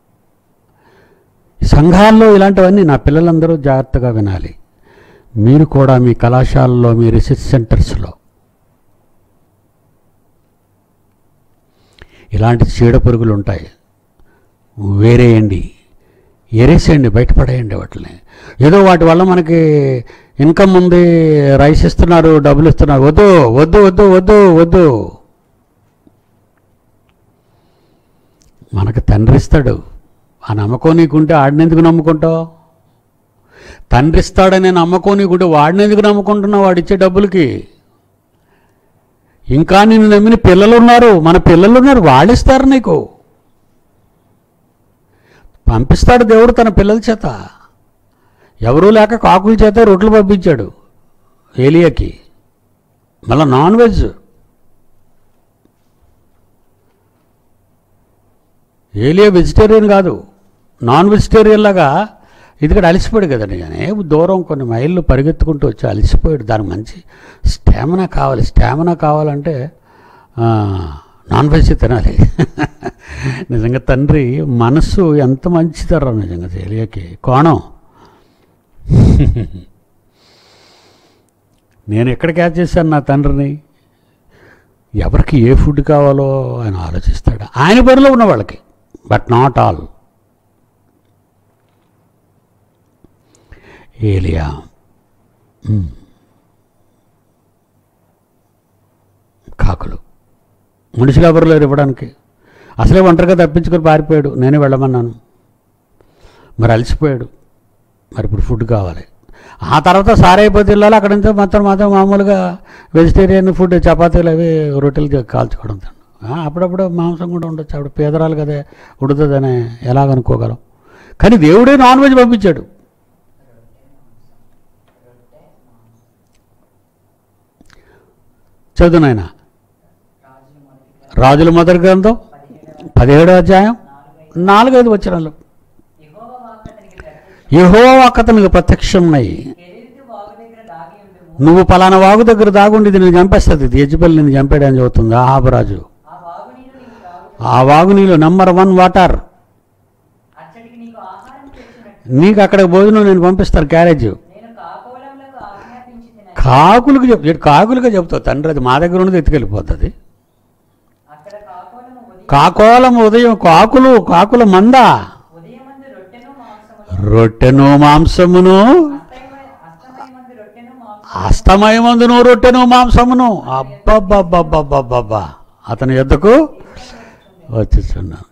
సంఘాల్లో ఇలాంటివన్నీ నా పిల్లలందరూ జాగ్రత్తగా వినాలి. మీరు కూడా మీ కళాశాలలో, మీ రీసెర్చ్ సెంటర్స్లో ఇలాంటి చీడ పురుగులు ఉంటాయి. వేరేయండి, ఎరేసేయండి, బయటపడేయండి వాటిని. ఏదో వాటి వల్ల మనకి ఇన్కమ్ ఉంది, రైస్ ఇస్తున్నారు, డబ్బులు ఇస్తున్నారు. వద్దు వద్దు వద్దు వద్దు వద్దు. మనకు తండ్రి ఇస్తాడు, ఆ నమ్మకం నీకుంటే ఆడినెందుకు నమ్ముకుంటావు? తండ్రి ఇస్తాడనే నమ్మకం నీకుంటే వాడినెందుకు నమ్ముకుంటున్నావు? వాడిచ్చే డబ్బులకి. ఇంకా నిన్ను నమ్మిన పిల్లలు ఉన్నారు, మన పిల్లలు ఉన్నారు, వాళ్ళు ఇస్తారు నీకు. పంపిస్తాడు దేవుడు తన పిల్లల చేత. ఎవరూ లేక కాకుల చేత రొట్టెలు పంపించాడు ఏలియాకి. మళ్ళీ నాన్ వెజ్. ఏలియా వెజిటేరియన్ కాదు, నాన్ వెజిటేరియన్ లాగా. ఇదిగడ అలసిపోయాడు కదండి. దూరం కొన్ని మైళ్ళు పరిగెత్తుకుంటూ వచ్చి అలసిపోయాడు. దానికి మంచి స్టామినా కావాలి. స్టామినా కావాలంటే నాన్ వెజ్ తినాలి. నిజంగా తండ్రి మనస్సు ఎంత మంచిదరా నిజంగా ఏలియాకి. కోణం. నేను ఎక్కడ క్యాచ్ చేశాను నా తండ్రిని? ఎవరికి ఏ ఫుడ్ కావాలో ఆయన ఆలోచిస్తాడు, ఆయన పనిలో ఉన్న వాళ్ళకి. But not all. ఏలియా కళ కాకులు. మనుషులు ఎవరు లేరు ఇవ్వడానికి. అసలే ఒంటరిగా తప్పించుకొని పారిపోయాడు, నేనే వెళ్ళమన్నాను. మరి అలసిపోయాడు, మరి ఇప్పుడు ఫుడ్ కావాలి. ఆ తర్వాత సారైపోతే వెళ్ళాలి. అక్కడ నుంచి మొత్తం మామూలుగా వెజిటేరియన్ ఫుడ్, చపాతీలు అవి రొట్టెలు కాల్చుకోవడం. అప్పుడప్పుడు మాంసం కూడా ఉండొచ్చు, అప్పుడు పేదరాలు కదా ఉడుతుందని ఎలాగనుకోగలం. కానీ దేవుడే నాన్ వెజ్ పంపించాడు. చదువునాయన రాజుల మొదటి గ్రంథం 17వ అధ్యాయం 4-5 వచనాలు. యెహోవా వాక్కు అతనికి ప్రత్యక్షమై, నువ్వు పలానా వాగు దగ్గర దాగుండి నిన్ను చంపేస్తుంది. యెజెబెల్ నిన్ను చంపాడని చెబుతుంది ఆహాబరాజు. ఆ వాగు నీళ్ళు నంబర్ 1 వాటర్. నీకు అక్కడ భోజనం నేను పంపిస్తాను, క్యారేజ్. కాకులకు కాకులుగా చెప్తావు తండ్రి, అది మా దగ్గర ఉన్నది ఎత్తుకెళ్ళిపోతుంది. కాకోలం ఉదయం, కాకుల మంద, రొట్టెను మాంసమును, అస్తమయమందును రొట్టెను మాంసమును. అబ్బబ్బబ్బబ్బబ్బబ్బా, అతని యొద్దకు వచ్చేస్తున్నాను.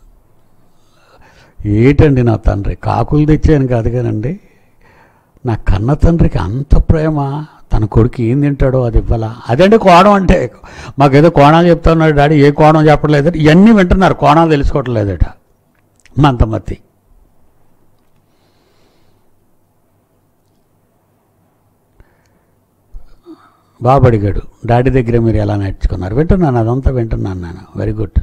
ఏంటండి నా తండ్రి, కాకులు తెచ్చాను కాదు కానండి, నా కన్న తండ్రికి అంత ప్రేమ, తన కొడుకు ఏం తింటాడో అది ఇవ్వాలా. అదండి కోణం అంటే. మాకేదో కోణాలు చెప్తా ఉన్నాడు డాడీ, ఏ కోణం చెప్పట్లేదు. ఇవన్నీ వింటున్నారు, కోణాలు తెలుసుకోవట్లేదట మంతమతి. బాబు అడిగాడు, డాడీ దగ్గర మీరు ఎలా నేర్చుకున్నారు? వింటున్నాను, అదంతా వింటున్నాను నేను. Very good.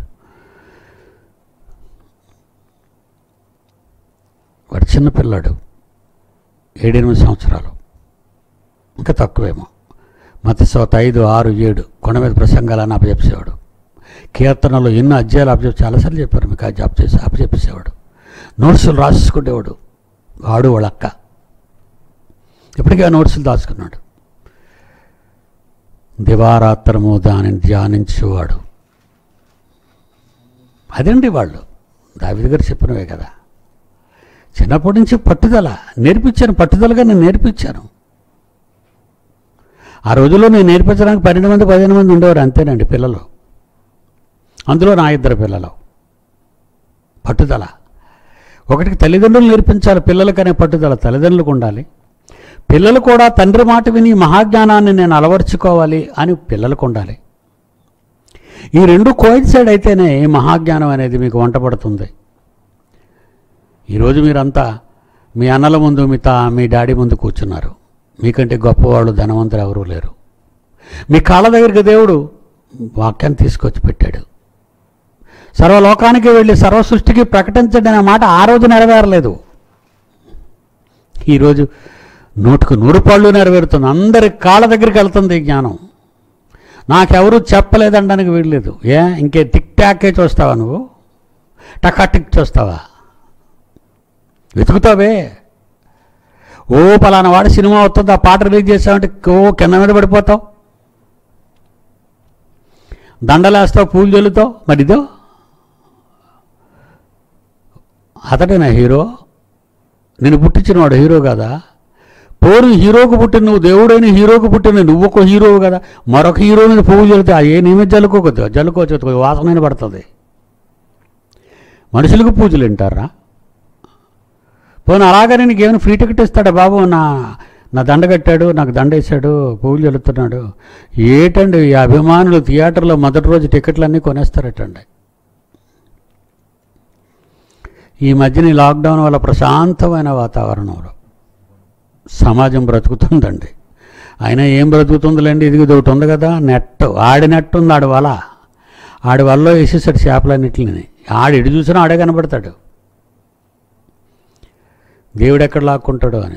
వాడు చిన్నపిల్లాడు, 7-8 సంవత్సరాలు, ఇంకా తక్కువేమో. మత్తయి 5, 6, 7 కొండ మీద ప్రసంగాలని అప్పచెప్పేసేవాడు. కీర్తనలో ఎన్నో అధ్యాయాలు చాలాసార్లు చెప్పారు మీకు, అప్పచెప్పేసేవాడు. నోట్సులు రాసుకునేవాడు. వాడు వాళ్ళ అక్క ఇప్పటికీ ఆ నోట్సులు దాచుకున్నాడు. దివారాత్రము దానిని ధ్యానించేవాడు. అదండి వాళ్ళు దావీదు గారు చెప్పినవే కదా. చిన్నప్పటి నుంచి పట్టుదల నేర్పించాను, పట్టుదలగా నేను నేర్పించాను. ఆ రోజుల్లో నేను నేర్పించడానికి 12 మంది 15 మంది ఉండేవారు, అంతేనండి పిల్లలు. అందులో నా 2 పిల్లలు. పట్టుదల ఒకటికి తల్లిదండ్రులు నేర్పించాలి పిల్లలకనే పట్టుదల తల్లిదండ్రులకు ఉండాలి. పిల్లలు కూడా తండ్రి మాట విని మహాజ్ఞానాన్ని నేను అలవర్చుకోవాలి అని పిల్లలకు ఉండాలి. ఈ రెండు కోయిన్సైడ్ అయితేనే మహాజ్ఞానం అనేది మీకు వంటపడుతుంది. ఈరోజు మీరంతా మీ అన్నల ముందు మీ డాడీ ముందు కూర్చున్నారు. మీకంటే గొప్పవాళ్ళు ధనవంతులు ఎవరూ లేరు. మీ కాళ్ళ దగ్గరికి దేవుడు వాక్యాన్ని తీసుకొచ్చి పెట్టాడు. సర్వలోకానికి వెళ్ళి సర్వ సృష్టికి ప్రకటించండి అనే మాట ఆ రోజు నెరవేరలేదు. ఈరోజు 100కు 100 పళ్ళు నెరవేరుతుంది. అందరి కాళ్ళ దగ్గరికి వెళ్తుంది ఈ జ్ఞానం. నాకెవరూ చెప్పలేదనడానికి వీల్లేదు. ఇంకే టిక్ టాకే చూస్తావా నువ్వు? టకాటిక్ చూస్తావా? వెతుకుతావే. పలానా వాడు సినిమా వస్తుంది, ఆ పాట రిలీజ్ చేస్తావంటే కింద మీద పడిపోతావు, దండలేస్తావు, పూలు చల్లుతావు. మరి ఇదో అతడేనా హీరో? నేను పుట్టించినవాడు హీరో కదా. పోరు హీరోకు పుట్టిన నువ్వు, దేవుడైన హీరోకు పుట్టిన నువ్వు ఒక హీరోవు కదా. మరొక హీరో మీద పువ్వు చల్లితే ఏ నీ మీద జల్లుకోవచ్చు, వాసనైన పడుతుంది. మనుషులకు పూజలు వింటారా? పోనీ అలాగని నీకేమైనా ఫ్రీ టికెట్ ఇస్తాడా? బాబు నా దండ కట్టాడు, నాకు దండ వేసాడు, పువ్వులు చల్లుతున్నాడు. ఏటండి ఈ అభిమానులు థియేటర్లో మొదటి రోజు టికెట్లన్నీ కొనేస్తారటండి. ఈ మధ్యన లాక్డౌన్ వల్ల ప్రశాంతమైన వాతావరణంలో సమాజం బ్రతుకుతుందండి. అయినా ఏం బ్రతుకుతుందిలేండి, ఇది ఒకటి ఉంది కదా, నెట్. ఆడి నెట్ ఉంది, ఆడి వల్ల వేసేసాడు చేపలన్నిటిని. ఇటు చూసినా ఆడే కనబడతాడు. దేవుడు ఎక్కడ లాక్కుంటాడో అని.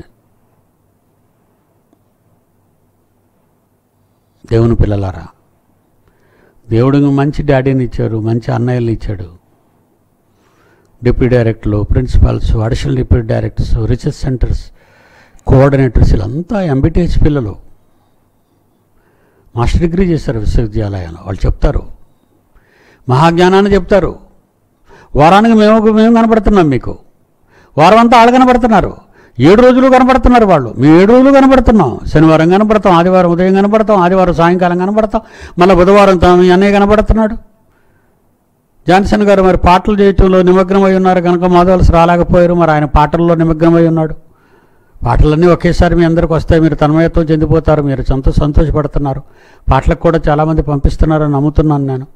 దేవుని పిల్లలారా, దేవుడికి మంచి డాడీని ఇచ్చారు, మంచి అన్నయ్యలు ఇచ్చాడు. డిప్యూటీ డైరెక్టర్లు, principals, additional deputy directors, research centres, coordinators, వీళ్ళంతా ఎంబీటీహెచ్ పిల్లలు. మాస్టర్ డిగ్రీ చేశారు విశ్వవిద్యాలయంలో. వాళ్ళు చెప్తారు, మహాజ్ఞానాన్ని చెప్తారు. వారానికి మేము కనపడుతున్నాం మీకు, వారం అంతా వాళ్ళు కనపడుతున్నారు. 7 రోజులు కనబడుతున్నారు వాళ్ళు. మేము 7 రోజులు కనబడుతున్నాం. శనివారం కనబడతాం, ఆదివారం ఉదయం కనబడతాం, ఆదివారం సాయంకాలం కనబడతాం, మళ్ళీ బుధవారం మీ అన్నయ్య కనబడుతున్నాడు. జాన్సన్ గారు మరి పాటలు చేయటంలో నిమగ్నమై ఉన్నారు కనుక మాధవలసి రాలేకపోయారు. మరి ఆయన పాటల్లో నిమగ్నమై ఉన్నాడు. పాటలన్నీ ఒకేసారి మీ అందరికి వస్తాయి, మీరు తన్మయత్వం చెందిపోతారు, మీరు సంతోషపడుతున్నారు. పాటలకు కూడా చాలామంది పంపిస్తున్నారని నమ్ముతున్నాను నేను.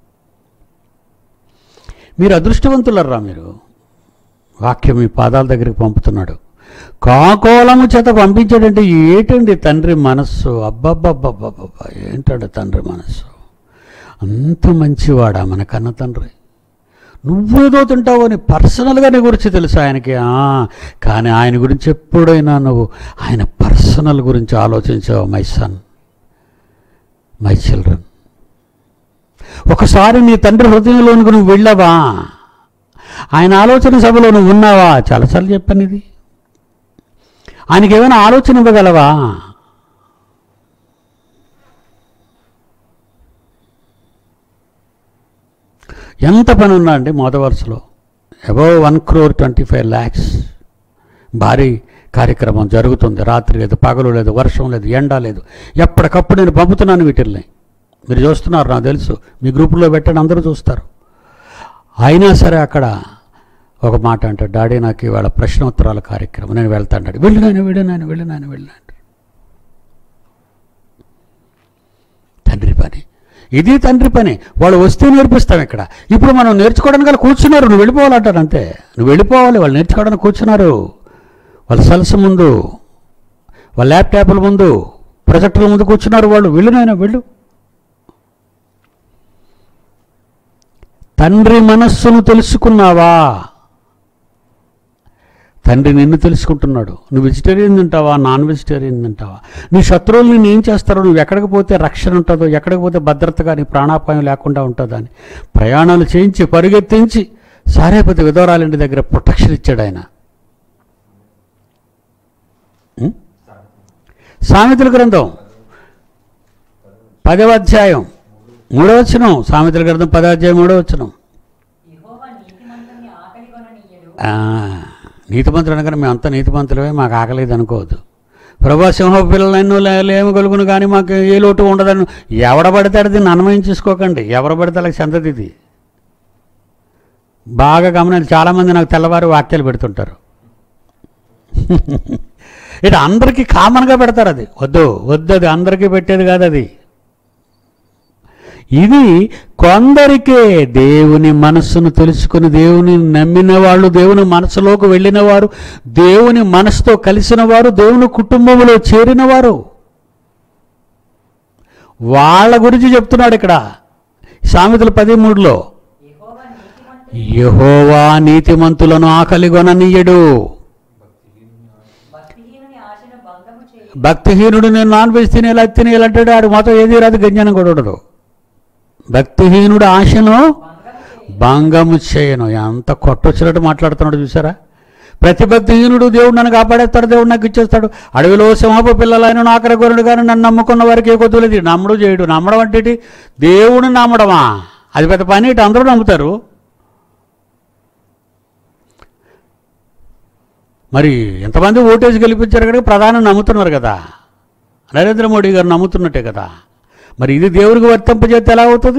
మీరు అదృష్టవంతులర్రా. మీరు వాక్యం మీ పాదాల దగ్గరికి పంపుతున్నాడు. కాకోలము చేత పంపించాడంటే ఏంటండి తండ్రి మనస్సు! అబ్బబ్బబ్బబ్బబ్బా, ఏంటండి తండ్రి మనస్సు! అంత మంచివాడా మన కన్న తండ్రి! నువ్వేదో తింటావు అని పర్సనల్గా నీ గురించి తెలుసు ఆయనకి. కానీ ఆయన గురించి ఎప్పుడైనా నువ్వు ఆయన పర్సనల్ గురించి ఆలోచించావు? My son, my children. ఒకసారి నీ తండ్రి హృదయంలోనికి నువ్వు వెళ్ళావా? ఆయన ఆలోచన సభలో నువ్వు ఉన్నావా? చాలాసార్లు చెప్పాను ఇది. ఆయనకి ఏమైనా ఆలోచన ఇవ్వగలవా? ఎంత పని ఉన్నా అండి మొదటి వరుసలో. అబౌవ్ 1,25,00,000 భారీ కార్యక్రమం జరుగుతుంది. రాత్రి లేదు, పగలు లేదు, వర్షం లేదు, ఎండ లేదు, ఎప్పటికప్పుడు నేను పంపుతున్నాను వీటిల్ని. మీరు చూస్తున్నారు, నాకు తెలుసు. మీ గ్రూపులో పెట్టండి, అందరూ చూస్తారు. అయినా సరే అక్కడ ఒక మాట అంటాడు, డాడీ నాకు ఇవాళ ప్రశ్నోత్తరాల కార్యక్రమం, నేను వెళ్తాను. వెళ్ళినాను. తండ్రి పని ఇది, తండ్రి పని. వాళ్ళు వస్తే నేర్పిస్తాం. ఇక్కడ ఇప్పుడు మనం నేర్చుకోవడానికి వాళ్ళు కూర్చున్నారు, నువ్వు వెళ్ళిపోవాలంటారు అంతే. నువ్వు వెళ్ళిపోవాలి. వాళ్ళు నేర్చుకోవడానికి కూర్చున్నారు. వాళ్ళ సెల్స్ ముందు, వాళ్ళ ల్యాప్టాప్ల ముందు, ప్రొజెక్టర్ల ముందు కూర్చున్నారు వాళ్ళు. వెళ్ళు. తండ్రి మనస్సును తెలుసుకున్నావా? తండ్రి నిన్ను తెలుసుకుంటున్నాడు. నువ్వు వెజిటేరియన్ తింటావా, నాన్ వెజిటేరియన్ తింటావా? నీ శత్రువులు నిన్ను ఏం చేస్తారో, నువ్వు ఎక్కడికి పోతే రక్షణ ఉంటుందో, ఎక్కడికి పోతే భద్రతగా నీ ప్రాణాపాయం లేకుండా ఉంటుందో అని ప్రయాణాలు చేయించి పరిగెత్తించి సారేపతి విధవరాలింటి దగ్గర ప్రొటెక్షన్ ఇచ్చాడు ఆయన. సామెతల గ్రంథం 10వ అధ్యాయం 3వ వచనం. సామెతల గ్రంథం 10వ అధ్యాయం 3వ వచనం. నీతిమంతులు అనగానే మేము అంతా నీతిమంతులమే, మాకు ఆకలేదు అనుకోవద్దు. ప్రభా సింహపు పిల్లలైనా లేమి కలుగును కానీ మాకు ఏ లోటు ఉండదని ఎవడ పడితే దీన్ని అన్వయం చేసుకోకండి. ఎవరు పడితే అలాగే సంతతి ఇది. బాగా గమనించి చాలామంది నాకు తెల్లవారు వాక్యాలు పెడుతుంటారు. ఇది అందరికీ కామన్గా పెడతారు. అది వద్దు, అది అందరికీ పెట్టేది కాదు. అది ఇది కొందరికే. దేవుని మనస్సును తెలుసుకుని దేవుని నమ్మిన వాళ్ళు, దేవుని మనసులోకి వెళ్ళిన వారు, దేవుని మనసుతో కలిసిన వారు, దేవుని కుటుంబంలో చేరిన వారు, వాళ్ళ గురించి చెప్తున్నాడు ఇక్కడ సామెతలు 13లో. యెహోవా నీతిమంతులను ఆకలిగొననీయడు. భక్తిహీనుడు నేను నాన్ వెజ్ తినేలాంటాడు. ఆడు మాత్రం ఏది రాదు, గంజనం కూడా ఉండదు. భక్తిహీనుడు ఆశను భంగము చేయను. ఎంత కొట్టొచ్చినట్టు మాట్లాడుతున్నాడు చూసారా? ప్రతి భక్తిహీనుడు దేవుడు నన్ను కాపాడేస్తాడు, దేవుడు నాకు ఇచ్చేస్తాడు. అడవిలో సింహపు పిల్లలైన ఆఖరి గొర్రెడు కానీ నన్ను నమ్ముకున్న వారికి ఏ కొద్దులేదు. నమ్మడు చేయడు. నమ్మడం అంటే దేవుడిని నమ్మడమా? అది పెద్ద పని. ఇటు అందరూ నమ్ముతారు. మరి ఎంతమంది ఓటేజ్ గెలిపించారు కదా, ప్రధాని నమ్ముతున్నారు కదా, నరేంద్ర మోడీ గారు నమ్ముతున్నట్టే కదా. మరి ఇది దేవుడికి వర్తింపజేస్తే ఎలా అవుతుంది?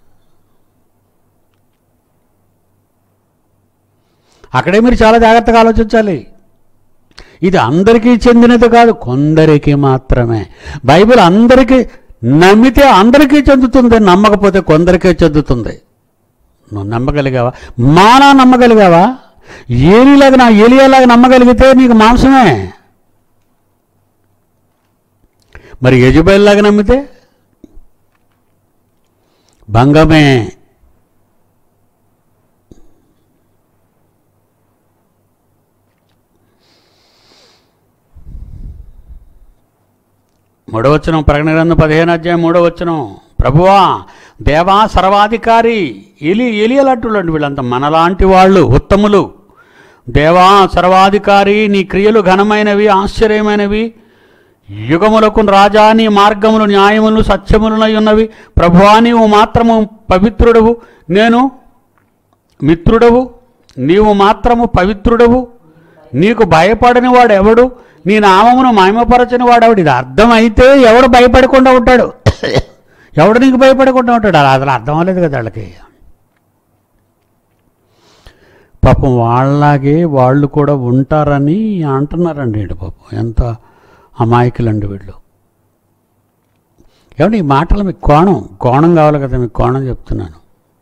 అక్కడే మీరు చాలా జాగ్రత్తగా ఆలోచించాలి. ఇది అందరికీ చెందినది కాదు, కొందరికి మాత్రమే. బైబిల్ అందరికీ నమ్మితే అందరికీ చెందుతుంది, నమ్మకపోతే కొందరికే చెందుతుంది. నువ్వు నమ్మగలిగావా? మానా నమ్మగలిగావా? ఏలియాలాగా నమ్మగలిగితే నీకు మాంసమే. మరి యెజబెల్లాగా నమ్మితే భంగమే. మూడవచనం, ప్రకటన గ్రంథం 15వ అధ్యాయం 3వ వచనం. ప్రభువా, దేవా, సర్వాధికారి. ఎలియలట్టులండి వీళ్ళంతా మనలాంటి వాళ్ళు, ఉత్తములు. దేవా, సర్వాధికారి, నీ క్రియలు ఘనమైనవి, ఆశ్చర్యమైనవి. యుగములకు రాజా, నీ మార్గములు న్యాయములు సత్యములనై ఉన్నవి. ప్రభువా, నీవు మాత్రము పవిత్రుడవు, నేను మిత్రుడవు. నీవు మాత్రము పవిత్రుడవు, నీకు భయపడని వాడు ఎవడు, నీ నామమును మహిమపరచని వాడు ఎవడు. ఇది అర్థమైతే ఎవడు భయపడకుండా ఉంటాడు? ఎవడు నీకు భయపడకుండా ఉంటాడు? అలా అసలు అర్థం అవ్వలేదు కదా వాళ్ళకి. పాపం వాళ్ళలాగే వాళ్ళు కూడా ఉంటారని అంటున్నారండి. పాపం ఎంత అమాయకులండి వీళ్ళు. ఏమంటే ఈ మాటలు మీకు కోణం కావాలి కదా, మీకు కోణం చెప్తున్నాను.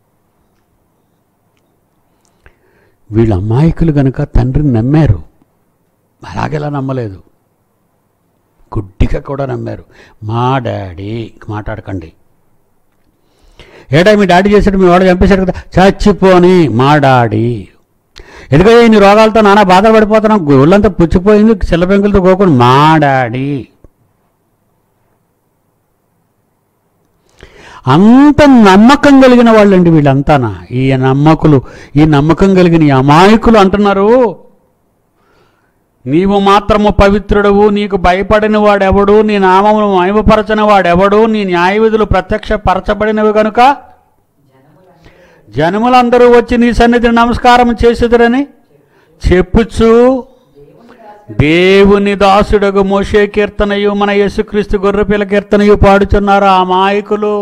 వీళ్ళు అమాయకులు కనుక తండ్రిని నమ్మారు. అలాగేలా నమ్మలేదు, గుడ్డిగా కూడా నమ్మారు. మా డాడీ మాట్లాడకండి. ఏటా మీ డాడీ చేశాడు, మీ వాడు చంపేశాడు కదా, చచ్చిపోని మా డాడీ. ఎందుకంటే ఇన్ని రోగాలతో నానా బాధలు పడిపోతున్నాం, ఒళ్ళంతా పుచ్చిపోయింది, చిల్లపెంకులతో కోకుండా మా డాడీ. అంత నమ్మకం కలిగిన వాళ్ళండి వీళ్ళంతానా. ఈ నమ్మకం కలిగిన ఈ అమాయకులు అంటున్నారు, నీవు మాత్రము పవిత్రుడవు, నీకు భయపడిన వాడెవడు, నీ నామమును మహిమపరచని వాడెవడు, నీ న్యాయవిధులు ప్రత్యక్షపరచబడినవి కనుక జనములందరూ వచ్చి నీ సన్నిధిని నమస్కారం చేసేదరని చెప్పుచు దేవుని దాసుడగు మోషే కీర్తనయు మన యేసుక్రీస్తు గొర్రెపిల్ల కీర్తనయు పాడుచున్నారు ఆ అమాయకులు.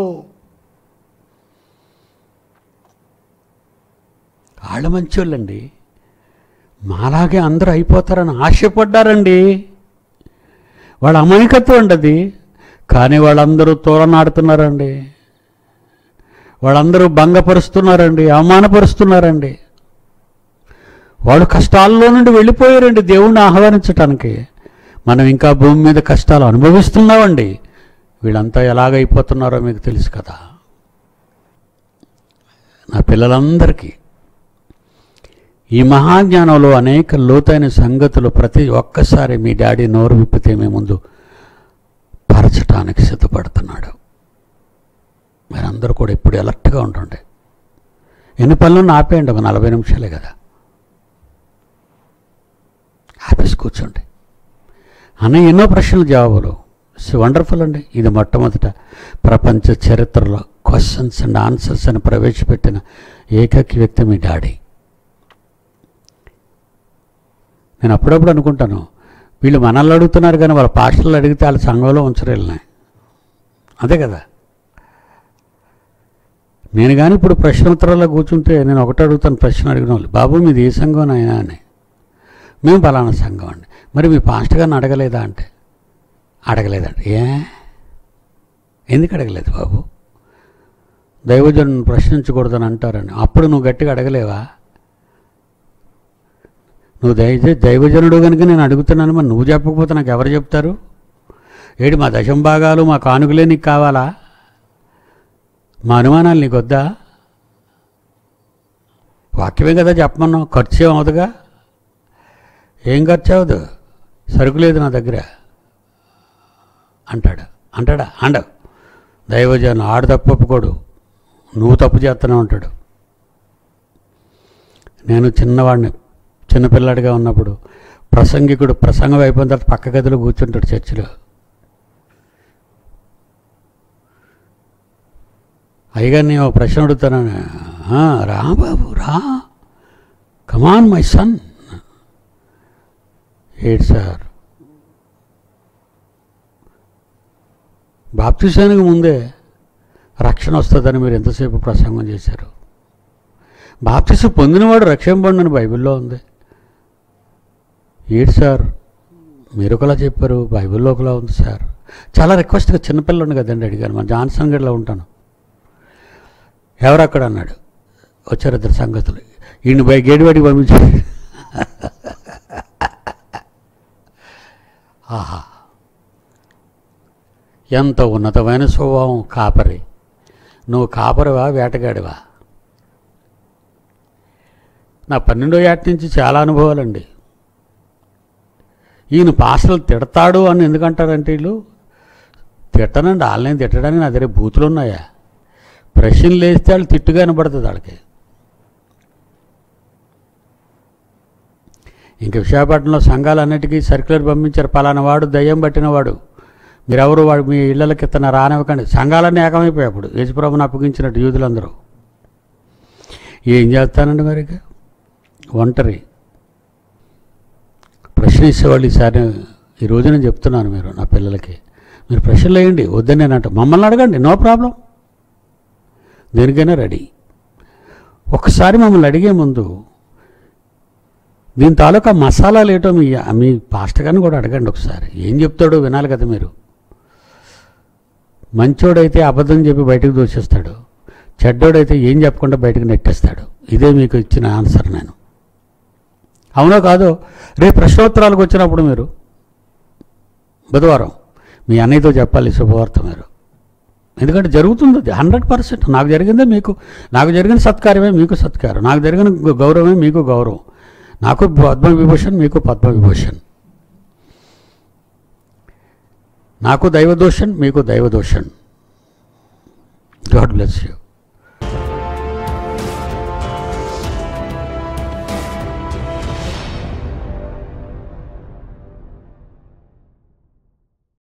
వాళ్ళు మంచోళ్ళండి, మాలాగే అందరూ అయిపోతారని ఆశపడ్డారండి. వాళ్ళ అమాయకత్వం అండి అది. కానీ వాళ్ళందరూ తోలనాడుతున్నారండి, వాళ్ళందరూ భంగపరుస్తున్నారండి, అవమానపరుస్తున్నారండి. వాళ్ళు కష్టాల్లో నుండి వెళ్ళిపోయారండి దేవుణ్ణి ఆహ్వానించటానికి. మనం ఇంకా భూమి మీద కష్టాలు అనుభవిస్తున్నామండి. వీళ్ళంతా ఎలాగైపోతున్నారో మీకు తెలుసు కదా. నా పిల్లలందరికీ ఈ మహాజ్ఞానంలో అనేక లోతైన సంగతులు ప్రతి ఒక్కసారి మీ డాడీ నోరు విప్పితే మీ ముందు పరచటానికి సిద్ధపడుతున్నాడు. మీరందరూ కూడా ఇప్పుడు అలర్ట్గా ఉంటుండే. ఎన్ని పనులను ఆపేయండి, ఒక 40 నిమిషాలే కదా, ఆపేసి కూర్చోండి. అన్న ఎన్నో ప్రశ్నలు జవాబులు. వండర్ఫుల్ అండి. ఇది మొట్టమొదట ప్రపంచ చరిత్రలో క్వశ్చన్స్ అండ్ ఆన్సర్స్ అని ప్రవేశపెట్టిన ఏకైక వ్యక్తి మీ డాడీ. నేను అప్పుడప్పుడు అనుకుంటాను, వీళ్ళు మనల్ని అడుగుతున్నారు కానీ వాళ్ళ పాస్టర్లు అడిగితే వాళ్ళ సంఘంలో ఉంచరేళ్ళని. అదే కదా. నేను కానీ ఇప్పుడు ప్రశ్నోత్తరాల్లో కూర్చుంటే నేను ఒకటి అడుగుతాను, ప్రశ్న అడిగిన వాళ్ళు, బాబు మీది ఏ సంఘం అయినా అని. మేము పలానా సంఘం అండి. మరి మీ పాస్టర్ గారిని అడగలేదా అంటే, అడగలేదండి. ఎందుకు అడగలేదు బాబు? దైవజనుని ప్రశ్నించకూడదని అంటారని. అప్పుడు నువ్వు గట్టిగా అడగలేవా? నువ్వు దైవజనుడు కనుక నేను అడుగుతున్నాను, మరి నువ్వు చెప్పకపోతే నాకు ఎవరు చెప్తారు? ఏడు మా దశంభాగాలు మా కానుకలే నీకు కావాలా? మా అనుమానాలు నీకు వద్దా? వాక్యమే కదా చెప్పమన్నావు, ఖర్చు ఏమవుతుందిగా. ఏం ఖర్చు అవ్వదు, సరుకు లేదు నా దగ్గర అంటాడా? అండవు. దైవజను ఆడు తప్పు ఒప్పుకోడు, నువ్వు తప్పు చేస్తూనే ఉంటాడు. నేను చిన్నపిల్లాడిగా ఉన్నప్పుడు ప్రసంగికుడు ప్రసంగం అయిపోయిన తర్వాత పక్క గదిలో కూర్చుంటాడు చర్చిలో. అయ్యగా నేను ప్రశ్న అడుగుతాను, రా బాబు రా, కమాన్ మై సన్. ఏంటి సార్? బాప్తిసానికి ముందే రక్షణ వస్తుందని మీరు ఎంతసేపు ప్రసంగం చేశారు? బాప్తిసం పొందినవాడు రక్షింపబడునని బైబిల్లో ఉంది. ఏంటి సార్ మీరు ఒకలా చెప్పారు, బైబిల్లో ఒకలా ఉంది సార్. చాలా రిక్వెస్ట్గా చిన్నపిల్లని కదండి అడిగాను. మన జాన్సన్ గడ్లో ఉంటాను. ఎవరు అక్కడ అన్నాడు. వచ్చారు 2 సంగతులు. ఈయన గేటు బయటికి పంపించాడు. ఆహా, ఎంత ఉన్నతమైన స్వభావం. కాపరి. నువ్వు కాపరివా వేటగాడివా? నా 12వ ఏట నుంచి చాలా అనుభవాలండి. ఈయన పాస్టర్లు తిడతాడు అని ఎందుకంటారంటే, వీళ్ళు తిట్టనండి, వాళ్ళని తిట్టడానికి నా దగ్గర బూతులు ఉన్నాయా? ప్రశ్నలు వేస్తే వాళ్ళు తిట్టుగా వినపడుతుంది వాళ్ళకి. ఇంక విశాఖపట్నంలో సంఘాలన్నిటికీ సర్క్యులర్ పంపించారు, పలానా వాడు దయ్యం పట్టినవాడు, మీరెవరు వాడు మీ ఇళ్లకి ఇతను రానివ్వకండి. సంఘాలన్నీ ఏకమైపోయాయి అప్పుడు యేసుప్రభుని అప్పగించినట్టు యూదులందరూ. ఏం చేస్తానండి మరి? ఒంటరి. ప్రశ్న ఇచ్చేవాళ్ళు ఈసారి ఈ రోజు నేను చెప్తున్నాను, మీరు నా పిల్లలకి మీరు ప్రశ్నలు వేయండి, వద్దని నేను అంట మమ్మల్ని అడగండి, నో ప్రాబ్లం, దేనికైనా రెడీ. ఒకసారి మమ్మల్ని అడిగే ముందు దీని తాలూకా మసాలాలు ఏటో మీ పాస్టర్ గారిని కూడా అడగండి ఒకసారి, ఏం చెప్తాడో వినాలి కదా మీరు. మంచోడైతే అబద్ధం చెప్పి బయటకు దూసేస్తాడు, చెడ్డోడైతే ఏం చెప్పకుండా బయటకు నెట్టేస్తాడు. ఇదే మీకు ఇచ్చిన ఆన్సర్ నేను. అవునో కాదో రేపు ప్రశ్నోత్తరాలకు వచ్చినప్పుడు మీరు బుధవారం మీ అన్నయ్యతో చెప్పాలి శుభవార్త మీరు. ఎందుకంటే జరుగుతుంది అది 100%. నాకు జరిగిందే మీకు, నాకు జరిగిన సత్కార్యమే మీకు సత్కారం, నాకు జరిగిన గౌరవమే మీకు గౌరవం. నాకు పద్మవిభూషణ్, మీకు పద్మవిభూషణ్, నాకు దైవదోషణ్, మీకు దైవదోషణ్. God bless you.